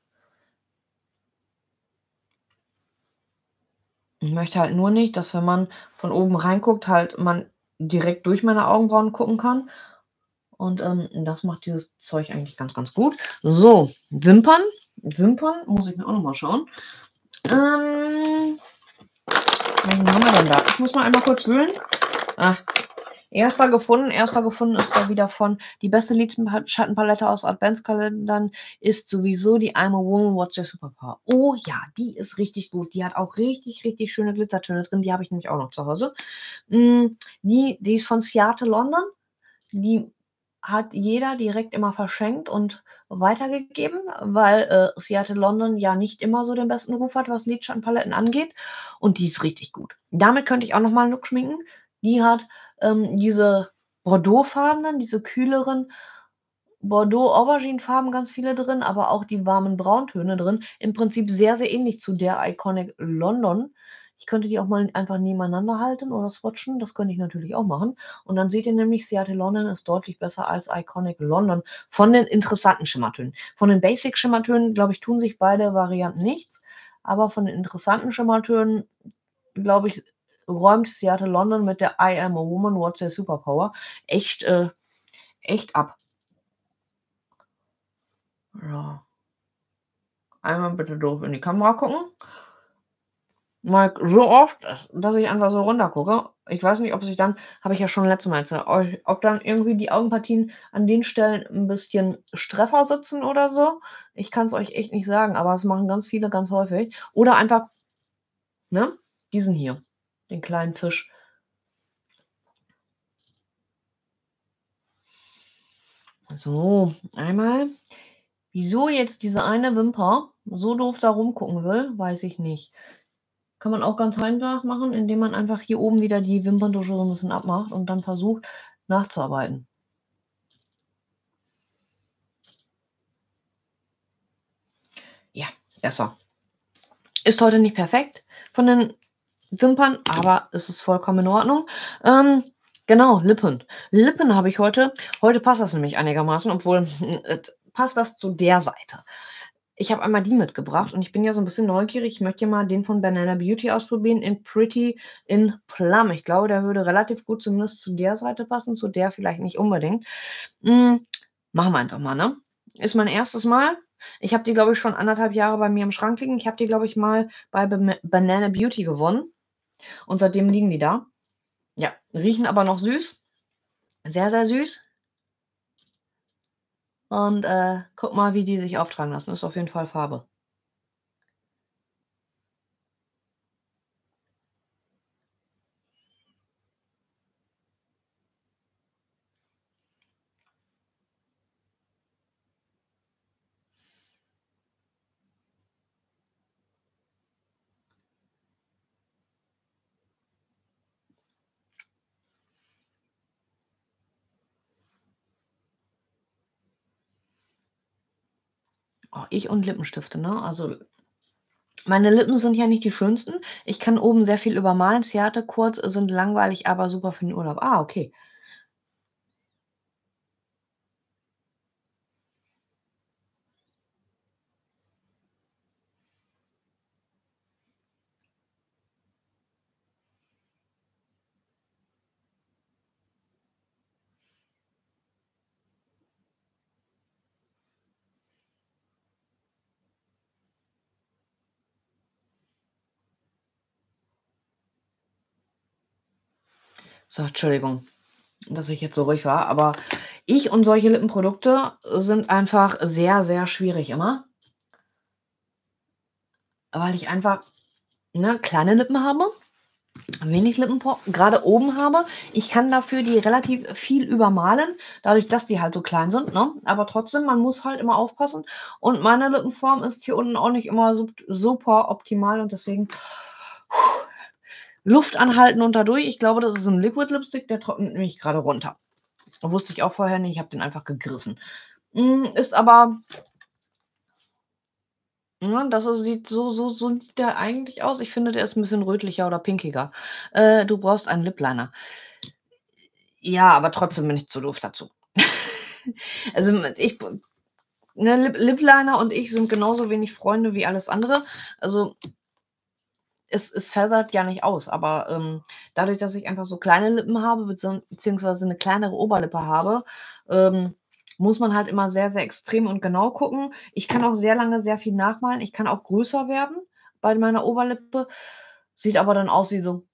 [SPEAKER 1] Ich möchte halt nur nicht, dass wenn man von oben reinguckt, halt man direkt durch meine Augenbrauen gucken kann und, ähm, das macht dieses Zeug eigentlich ganz, ganz gut. So, Wimpern. Wimpern muss ich mir auch noch mal schauen. Ähm Welchen haben wir denn da? Ich muss mal einmal kurz wühlen. Ah, erster gefunden. Erster gefunden ist da wieder von die beste Lidschattenpalette aus Adventskalendern ist sowieso die I'm a Woman, What's Your Superpower? Oh ja, die ist richtig gut. Die hat auch richtig, richtig schöne Glitzertöne drin. Die habe ich nämlich auch noch zu Hause. Hm, die die ist von Ciate London. Die hat jeder direkt immer verschenkt und weitergegeben, weil, äh, Ciate London ja nicht immer so den besten Ruf hat, was Lidschattenpaletten angeht. Und die ist richtig gut. Damit könnte ich auch noch mal 'n Look schminken. Die hat, ähm, diese bordeauxfarbenen, diese kühleren Bordeaux-Aubergine-Farben ganz viele drin, aber auch die warmen Brauntöne drin. Im Prinzip sehr, sehr ähnlich zu der Iconic London. Ich könnte die auch mal einfach nebeneinander halten oder swatchen. Das könnte ich natürlich auch machen. Und dann seht ihr nämlich, Ciate London ist deutlich besser als Iconic London von den interessanten Schimmertönen. Von den Basic-Schimmertönen, glaube ich, tun sich beide Varianten nichts, aber von den interessanten Schimmertönen, glaube ich, räumt Ciate London mit der I Am a Woman, What's Your Superpower echt, äh echt ab. Ja. Einmal bitte doof in die Kamera gucken. Mal so oft, dass dass ich einfach so runter gucke. Ich weiß nicht, ob sich dann habe ich ja schon letztes Mal erzählt, euch ob dann irgendwie die Augenpartien an den Stellen 'n bisschen straffer sitzen oder so. Ich kann's euch echt nicht sagen, aber das machen ganz viele ganz häufig. Oder einfach ne, diesen hier, den kleinen Fisch. So, einmal. Wieso jetzt diese eine Wimper so doof da rumgucken will, weiß ich nicht. Kann man auch ganz einfach machen, indem man einfach hier oben wieder die Wimperntusche so 'n bisschen abmacht und dann versucht nachzuarbeiten. Ja, besser. Ist heute nicht perfekt von den Wimpern, aber es ist vollkommen in Ordnung. Ähm, genau, Lippen. Lippen habe ich heute heute passt das nämlich einigermaßen, obwohl, äh, passt das zu der Seite. Ich habe einmal die mitgebracht und ich bin ja so 'n bisschen neugierig. Ich möchte ja mal den von Banana Beauty ausprobieren in Pretty in Plum. Ich glaube, der würde relativ gut zumindest zu der Seite passen, zu der vielleicht nicht unbedingt. Hm, machen wir einfach mal, ne? Ist mein erstes Mal. Ich habe die, glaube ich, schon anderthalb Jahre bei mir im Schrank liegen. Ich habe die, glaube ich, mal bei Bam Banana Beauty gewonnen und seitdem liegen die da. Ja, riechen aber noch süß. Sehr, sehr süß. Und, äh, guck mal, wie die sich auftragen lassen. Ist auf jeden Fall Farbe. Oh, ich und Lippenstifte, ne? Also meine Lippen sind ja nicht die schönsten. Ich kann oben sehr viel übermalen. Ciate Quads sind langweilig, aber super für den Urlaub. Ah, okay. So, Entschuldigung, dass ich jetzt so ruhig war, aber ich und solche Lippenprodukte sind einfach sehr, sehr schwierig immer. Weil ich einfach, ne, kleine Lippen habe, wenig Lippenpo grade oben habe. Ich kann dafür die relativ viel übermalen, dadurch, dass die halt so klein sind, ne? Aber trotzdem, man muss halt immer aufpassen. Und meine Lippenform ist hier unten auch nicht immer sup super optimal und deswegen Luft anhalten und da durch. Ich glaube, das ist 'n Liquid Lipstick, der trocknet nämlich grade runter. Wusste ich auch vorher nicht, ich habe den einfach gegriffen. Hm, ist aber ne, das ist sieht so so so sieht der eigentlich aus. Ich finde, der ist 'n bisschen rötlicher oder pinkiger. Äh, du brauchst einen Lip Liner. Ja, aber trotzdem bin ich zu doof dazu. Also, m ich b ne, Lip Lip Liner und ich sind genauso wenig Freunde wie alles andere. Also es es feathert ja nicht aus, aber, ähm, dadurch, dass ich einfach so kleine Lippen habe, beziehun beziehungsweise 'ne kleinere Oberlippe habe, ähm, muss man halt immer sehr, sehr extrem und genau gucken. Ich kann auch sehr lange sehr viel nachmalen. Ich kann auch größer werden bei meiner Oberlippe. Sieht aber dann aus wie so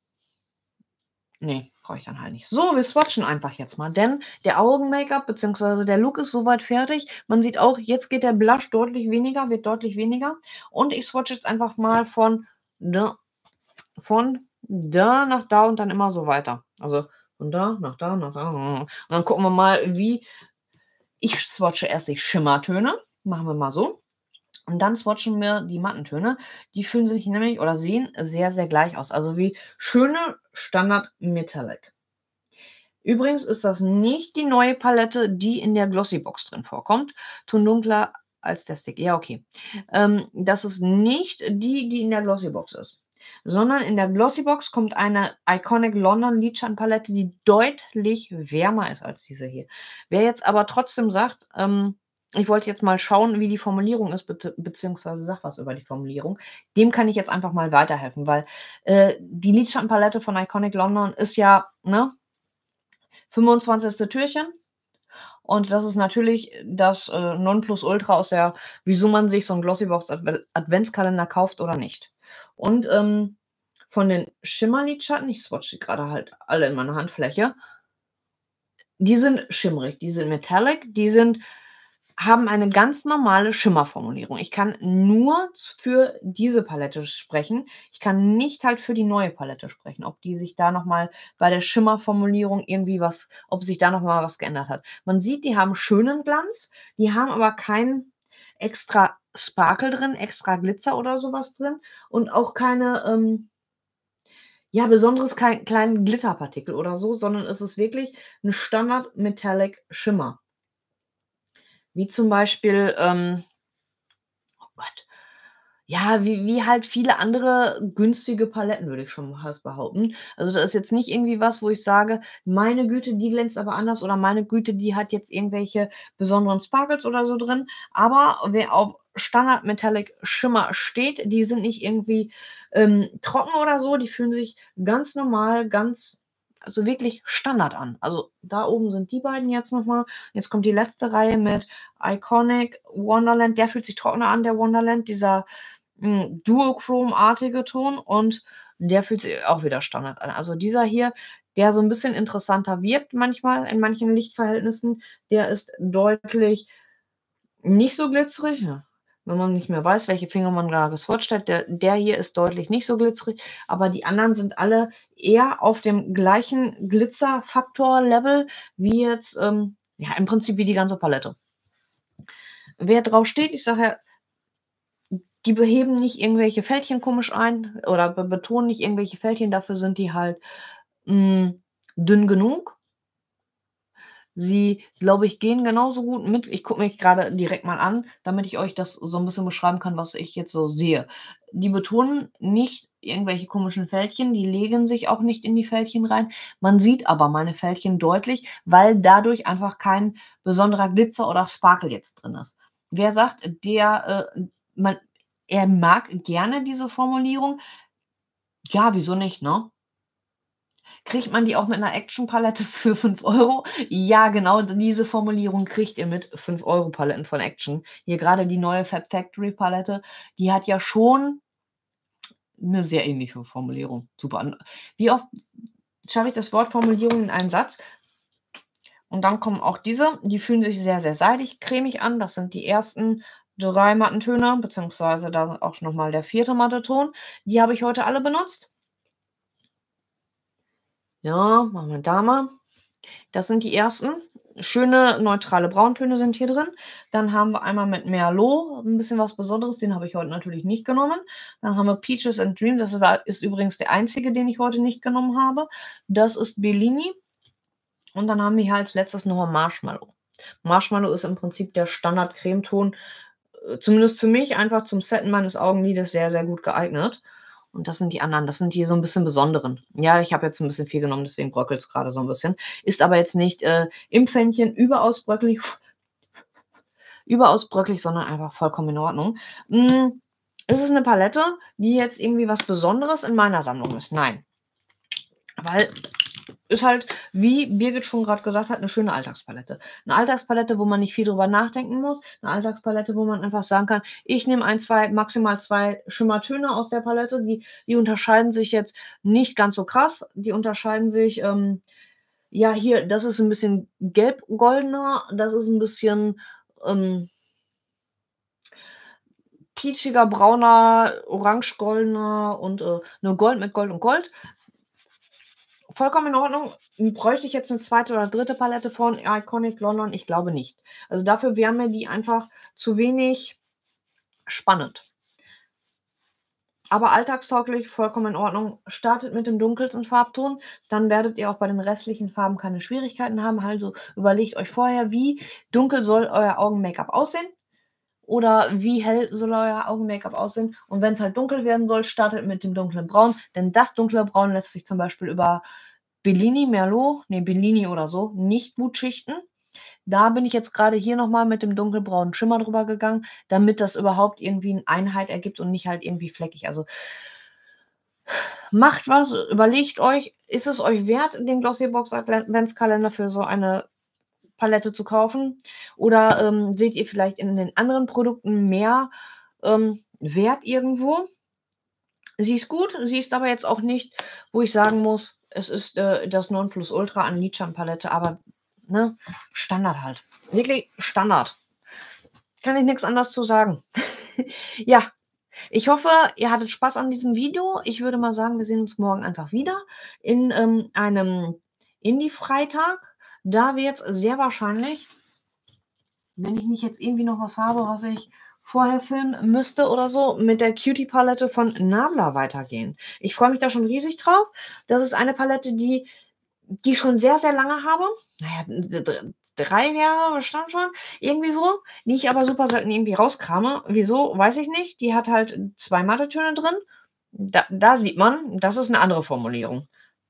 [SPEAKER 1] ne, brauche ich dann halt nicht. So, wir swatchen einfach jetzt mal, denn der Augen-Make-up beziehungsweise der Look ist soweit fertig. Man sieht auch, jetzt geht der Blush deutlich weniger wird deutlich weniger. Und ich swatche jetzt einfach mal von da von da nach da und dann immer so weiter. Also, von da nach da nach da. Und dann gucken wir mal, wie ich swatche erst die Schimmertöne. Machen wir mal so. Und dann swatchen wir die Mattentöne. Die fühlen sich nämlich oder sehen sehr, sehr gleich aus. Also wie schöne Standard Metallic. Übrigens ist das nicht die neue Palette, die in der Glossybox drin vorkommt. Ton dunkler als der Stick. Ja, okay. Ähm, das ist nicht die, die in der Glossybox ist. Sondern in der Glossybox kommt eine Iconic London Lidschattenpalette, die deutlich wärmer ist als diese hier. Wer jetzt aber trotzdem sagt, ähm, ich wollte jetzt mal schauen, wie die Formulierung ist, be beziehungsweise sag was über die Formulierung, dem kann ich jetzt einfach mal weiterhelfen, weil äh, die Lidschattenpalette von Iconic London ist ja, ne, fünfundzwanzigste Türchen. Und das ist natürlich das äh, Nonplusultra aus der, wieso man sich so 'n Glossybox Adve Adventskalender kauft oder nicht. Und ähm, von den Schimmerlidschatten, ich swatche die gerade halt alle in meiner Handfläche. Die sind schimmerig, die sind metallic, die sind haben eine ganz normale Schimmerformulierung. Ich kann nur für diese Palette sprechen. Ich kann nicht halt für die neue Palette sprechen, ob die sich da noch mal bei der Schimmerformulierung irgendwie was ob sich da noch mal was geändert hat. Man sieht, die haben schönen Glanz, die haben aber keinen extra Sparkle drin, extra Glitzer oder so was drin und auch keine, ähm ja, besonderes kei kleinen Glitterpartikel oder so, sondern es ist wirklich 'n Standard Metallic Schimmer. Wie zum Beispiel, ähm oh Gott, ja, wie wie halt viele andere günstige Paletten, würde ich schon fast behaupten. Also, da ist jetzt nicht irgendwie was, wo ich sage: „Meine Güte, die glänzt aber anders“ oder „Meine Güte, die hat jetzt irgendwelche besonderen Sparkles oder so drin.“ Aber wer auf Standard Metallic Schimmer steht, die sind nicht irgendwie, ähm, trocken oder so, die fühlen sich ganz normal, ganz also wirklich Standard an. Also, da oben sind die beiden jetzt noch mal. Jetzt kommt die letzte Reihe mit Iconic Wonderland. Der fühlt sich trockener an, der Wonderland, dieser, hm, Duochrome-artige Ton und der fühlt sich auch wieder Standard an. Also, dieser hier, der so 'n bisschen interessanter wirkt manchmal in manchen Lichtverhältnissen, der ist deutlich nicht so glitzerig, ja. Wenn man nicht mehr weiß, welche Finger man da geswatcht hat. Der der hier ist deutlich nicht so glitzerig, aber die anderen sind alle eher auf dem gleichen Glitzerfaktor-Level wie jetzt, ähm ja, im Prinzip wie die ganze Palette. Wer drauf steht, ich sage ja die beheben nicht irgendwelche Fältchen komisch ein oder be betonen nicht irgendwelche Fältchen, dafür sind die halt, hm, dünn genug. Sie, glaube ich, gehen genauso gut mit ich gucke mich grade direkt mal an, damit ich euch das so 'n bisschen beschreiben kann, was ich jetzt so sehe. Die betonen nicht irgendwelche komischen Fältchen, die legen sich auch nicht in die Fältchen rein. Man sieht aber meine Fältchen deutlich, weil dadurch einfach kein besonderer Glitzer oder Sparkle jetzt drin ist. Wer sagt, der, äh, man er mag gerne diese Formulierung ja, wieso nicht, ne? Kriegt man die auch mit 'ner Action-Palette für fünf Euro? Ja, genau diese Formulierung kriegt ihr mit fünf Euro Paletten von Action. Hier grade die neue Fab Factory Palette, die hat ja schon 'ne sehr ähnliche Formulierung. Super an wie oft schaffe ich das Wort Formulierung in einem Satz? Und dann kommen auch diese, die fühlen sich sehr, sehr seidig, cremig an. Das sind die ersten drei Mattentöne, beziehungsweise da ist auch schon noch mal der vierte Matteton. Die habe ich heute alle benutzt. Ja, machen wir da mal. Das sind die ersten. Schöne neutrale Brauntöne sind hier drin. Dann haben wir einmal mit Merlot 'n bisschen was Besonderes, den habe ich heute natürlich nicht genommen. Dann haben wir Peaches and Dream, das war ist übrigens der einzige, den ich heute nicht genommen habe. Das ist Bellini. Und dann haben wir hier als Letztes noch mal Marshmallow. Marshmallow ist im Prinzip der Standard-Cremeton, äh, zumindest für mich einfach zum Setten meines Augenlides sehr, sehr gut geeignet. Und das sind die anderen. Das sind die so 'n bisschen besonderen. Ja, ich habe jetzt 'n bisschen viel genommen, deswegen bröckelt's grade so 'n bisschen. Ist aber jetzt nicht, äh, im Pfännchen überaus bröckelig überaus bröckelig, sondern einfach vollkommen in Ordnung. Hm, ist es 'ne Palette, die jetzt irgendwie was Besonderes in meiner Sammlung ist? Nein. Weil ist halt, wie Birgit schon grad gesagt hat, 'ne schöne Alltagspalette. 'Ne Alltagspalette, wo man nicht viel drüber nachdenken muss. 'Ne Alltagspalette, wo man einfach sagen kann: „Ich nehme ein, zwei, maximal zwei Schimmertöne aus der Palette.“ Die die unterscheiden sich jetzt nicht ganz so krass. Die unterscheiden sich, ähm ja, hier, das ist 'n bisschen gelb-goldener, das ist 'n bisschen, ähm peachiger, brauner, orange-goldener und, äh, ne, Gold mit Gold und Gold. Vollkommen in Ordnung. Hm, bräuchte ich jetzt 'ne zweite oder dritte Palette von Iconic London? Ich glaube nicht. Also, dafür wären mir die einfach zu wenig spannend. Aber alltagstauglich, vollkommen in Ordnung. Startet mit dem dunkelsten Farbton, dann werdet ihr auch bei den restlichen Farben keine Schwierigkeiten haben. Also, überlegt euch vorher, wie dunkel soll euer Augen-Make-up aussehen oder wie hell soll euer Augen-Make-up aussehen. Und wenn's halt dunkel werden soll, startet mit dem dunklen Braun, denn das dunkle Braun lässt sich zum Beispiel über Bellini, Merlot, ne, Bellini oder so, nicht gut schichten. Da bin ich jetzt grade hier noch mal mit dem dunkelbraunen Schimmer drüber gegangen, damit das überhaupt irgendwie 'n Einheit ergibt und nicht halt irgendwie fleckig. Also macht was, überlegt euch, ist es euch wert, den Glossybox Adventskalender für so eine Palette zu kaufen? Oder, ähm, seht ihr vielleicht in den anderen Produkten mehr, ähm, Wert irgendwo? Sie ist gut, sie ist aber jetzt auch nicht, wo ich sagen muss, es ist, äh, das Nonplusultra an Lidschattenpalette, aber, ne, Standard halt. Wirklich Standard. Kann ich nix anderes zu sagen. Ja, ich hoffe, ihr hattet Spaß an diesem Video. Ich würde mal sagen, wir sehen uns morgen einfach wieder in, ähm, einem Indie-Freitag. Da wird's sehr wahrscheinlich wenn ich nicht jetzt irgendwie noch was habe, was ich vorher filmen müsste oder so, mit der Cutie-Palette von Nabla weitergehen. Ich freue mich da schon riesig drauf. Das ist eine Palette, die die ich schon sehr, sehr lange habe. Na ja, d d drei Jahre bestimmt schon, irgendwie so, die ich aber super selten irgendwie rauskrame. Wieso, weiß ich nicht. Die hat halt zwei Mattetöne drin. Da da sieht man, das ist 'ne andere Formulierung.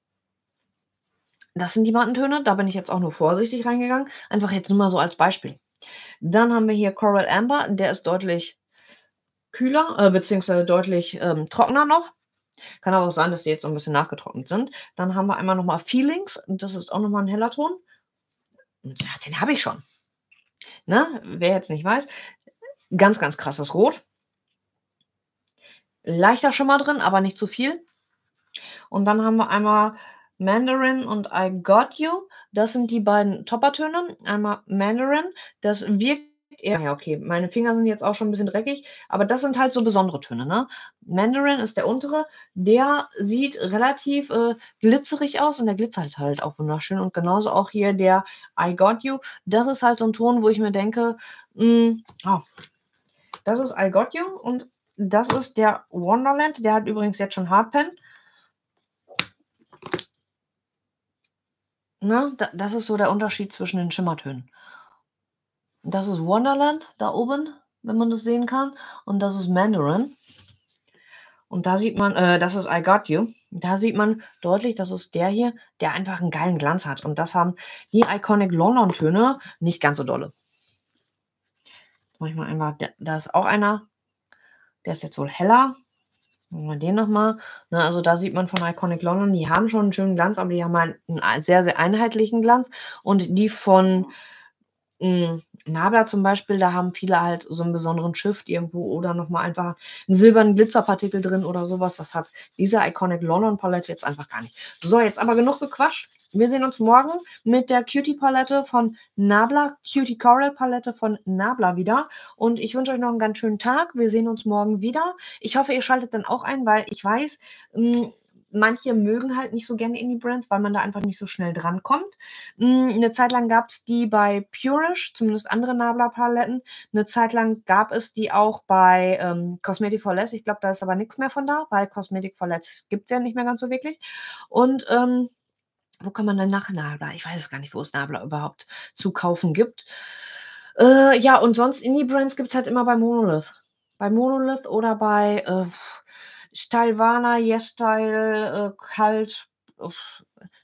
[SPEAKER 1] Das sind die Mattentöne, da bin ich jetzt auch nur vorsichtig reingegangen, einfach jetzt nur mal so als Beispiel. Dann haben wir hier Coral Amber, der ist deutlich kühler, äh, beziehungsweise deutlich, ähm, trockener noch. Kann aber auch sein, dass die jetzt so 'n bisschen nachgetrocknet sind. Dann haben wir einmal noch mal Feelings und das ist auch noch mal 'n heller Ton. Und ja, den habe ich schon. Ne? Wer jetzt nicht weiß, ganz, ganz krasses Rot. Leichter Schimmer drin, aber nicht zu viel. Und dann haben wir einmal Mandarin und I Got You. Das sind die beiden Toppertöne. Einmal Mandarin, das wirkt eher ja, okay, meine Finger sind jetzt auch schon 'n bisschen dreckig, aber das sind halt so besondere Töne, ne? Mandarin ist der untere, der sieht relativ, äh, glitzerig aus und der glitzert halt auch wunderschön und genauso auch hier der I Got You. Das ist halt so 'n Ton, wo ich mir denke, hm, ah das ist I Got You und das ist der Wonderland. Der hat übrigens jetzt schon Hardpan. Ne, da das ist so der Unterschied zwischen den Schimmertönen. Das ist Wonderland da oben, wenn man das sehen kann, und das ist Mandarin. Und da sieht man äh, das ist I Got You. Da sieht man deutlich, das ist der hier, der einfach 'n geilen Glanz hat. Und das haben die Iconic London Töne nicht ganz so dolle. Mache ich mal einmal da da ist auch einer, der ist jetzt wohl heller. Machen wir den noch mal. Ne, also da sieht man von Iconic London, die haben schon 'n schönen Glanz, aber die haben halt 'n ei sehr, sehr einheitlichen Glanz. Und die von, hm, Nabla zum Beispiel, da haben viele halt so 'n besonderen Shift irgendwo oder noch mal einfach 'n silbernen Glitzerpartikel drin oder so was. Das hat diese Iconic London Palette jetzt einfach gar nicht. So, jetzt aber genug gequatscht. Wir sehen uns morgen mit der Cutie Palette von Nabla Cutie Coral Palette von Nabla wieder. Und ich wünsche euch noch 'n ganz schönen Tag. Wir sehen uns morgen wieder. Ich hoffe, ihr schaltet dann auch ein, weil ich weiß, hm, manche mögen halt nicht so gerne Indie-Brands, weil man da einfach nicht so schnell drankommt. Hm, 'ne Zeit lang gab's die bei Purish, zumindest andere Nabla-Paletten. 'Ne Zeit lang gab es die auch bei, ähm, Cosmetic for Less. Ich glaube, da ist aber nix mehr von da, weil Cosmetic for Less gibt's ja nicht mehr ganz so wirklich. Und, ähm, wo kann man denn nach Nabla? Ich weiß es gar nicht, wo es Nabla überhaupt zu kaufen gibt. Äh, ja, und sonst Indie-Brands gibt's halt immer bei Monolith. Bei Monolith oder bei, äh, Stylevarna, YesStyle, äh, Cult,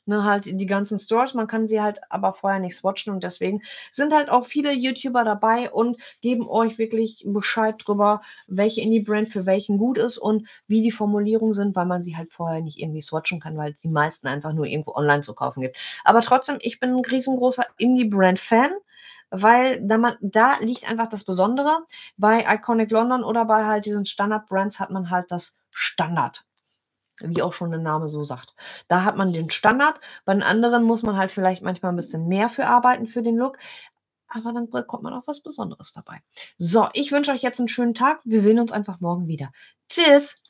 [SPEAKER 1] ne, halt die ganzen Stores. Man kann sie halt aber vorher nicht swatchen und deswegen sind halt auch viele YouTuber dabei und geben euch wirklich Bescheid drüber, welche Indie-Brand für welchen gut ist und wie die Formulierungen sind, weil man sie halt vorher nicht irgendwie swatchen kann, weil es die meisten einfach nur irgendwo online zu kaufen gibt. Aber trotzdem, ich bin 'n riesengroßer Indie-Brand-Fan, weil da man da liegt einfach das Besondere. Bei Iconic London oder bei halt diesen Standard-Brands hat man halt das Standard, wie auch schon der Name so sagt. Da hat man den Standard, bei den anderen muss man halt vielleicht manchmal 'n bisschen mehr für arbeiten für den Look, aber dann bekommt man auch was Besonderes dabei. So, ich wünsche euch jetzt 'n schönen Tag. Wir sehen uns einfach morgen wieder. Tschüss.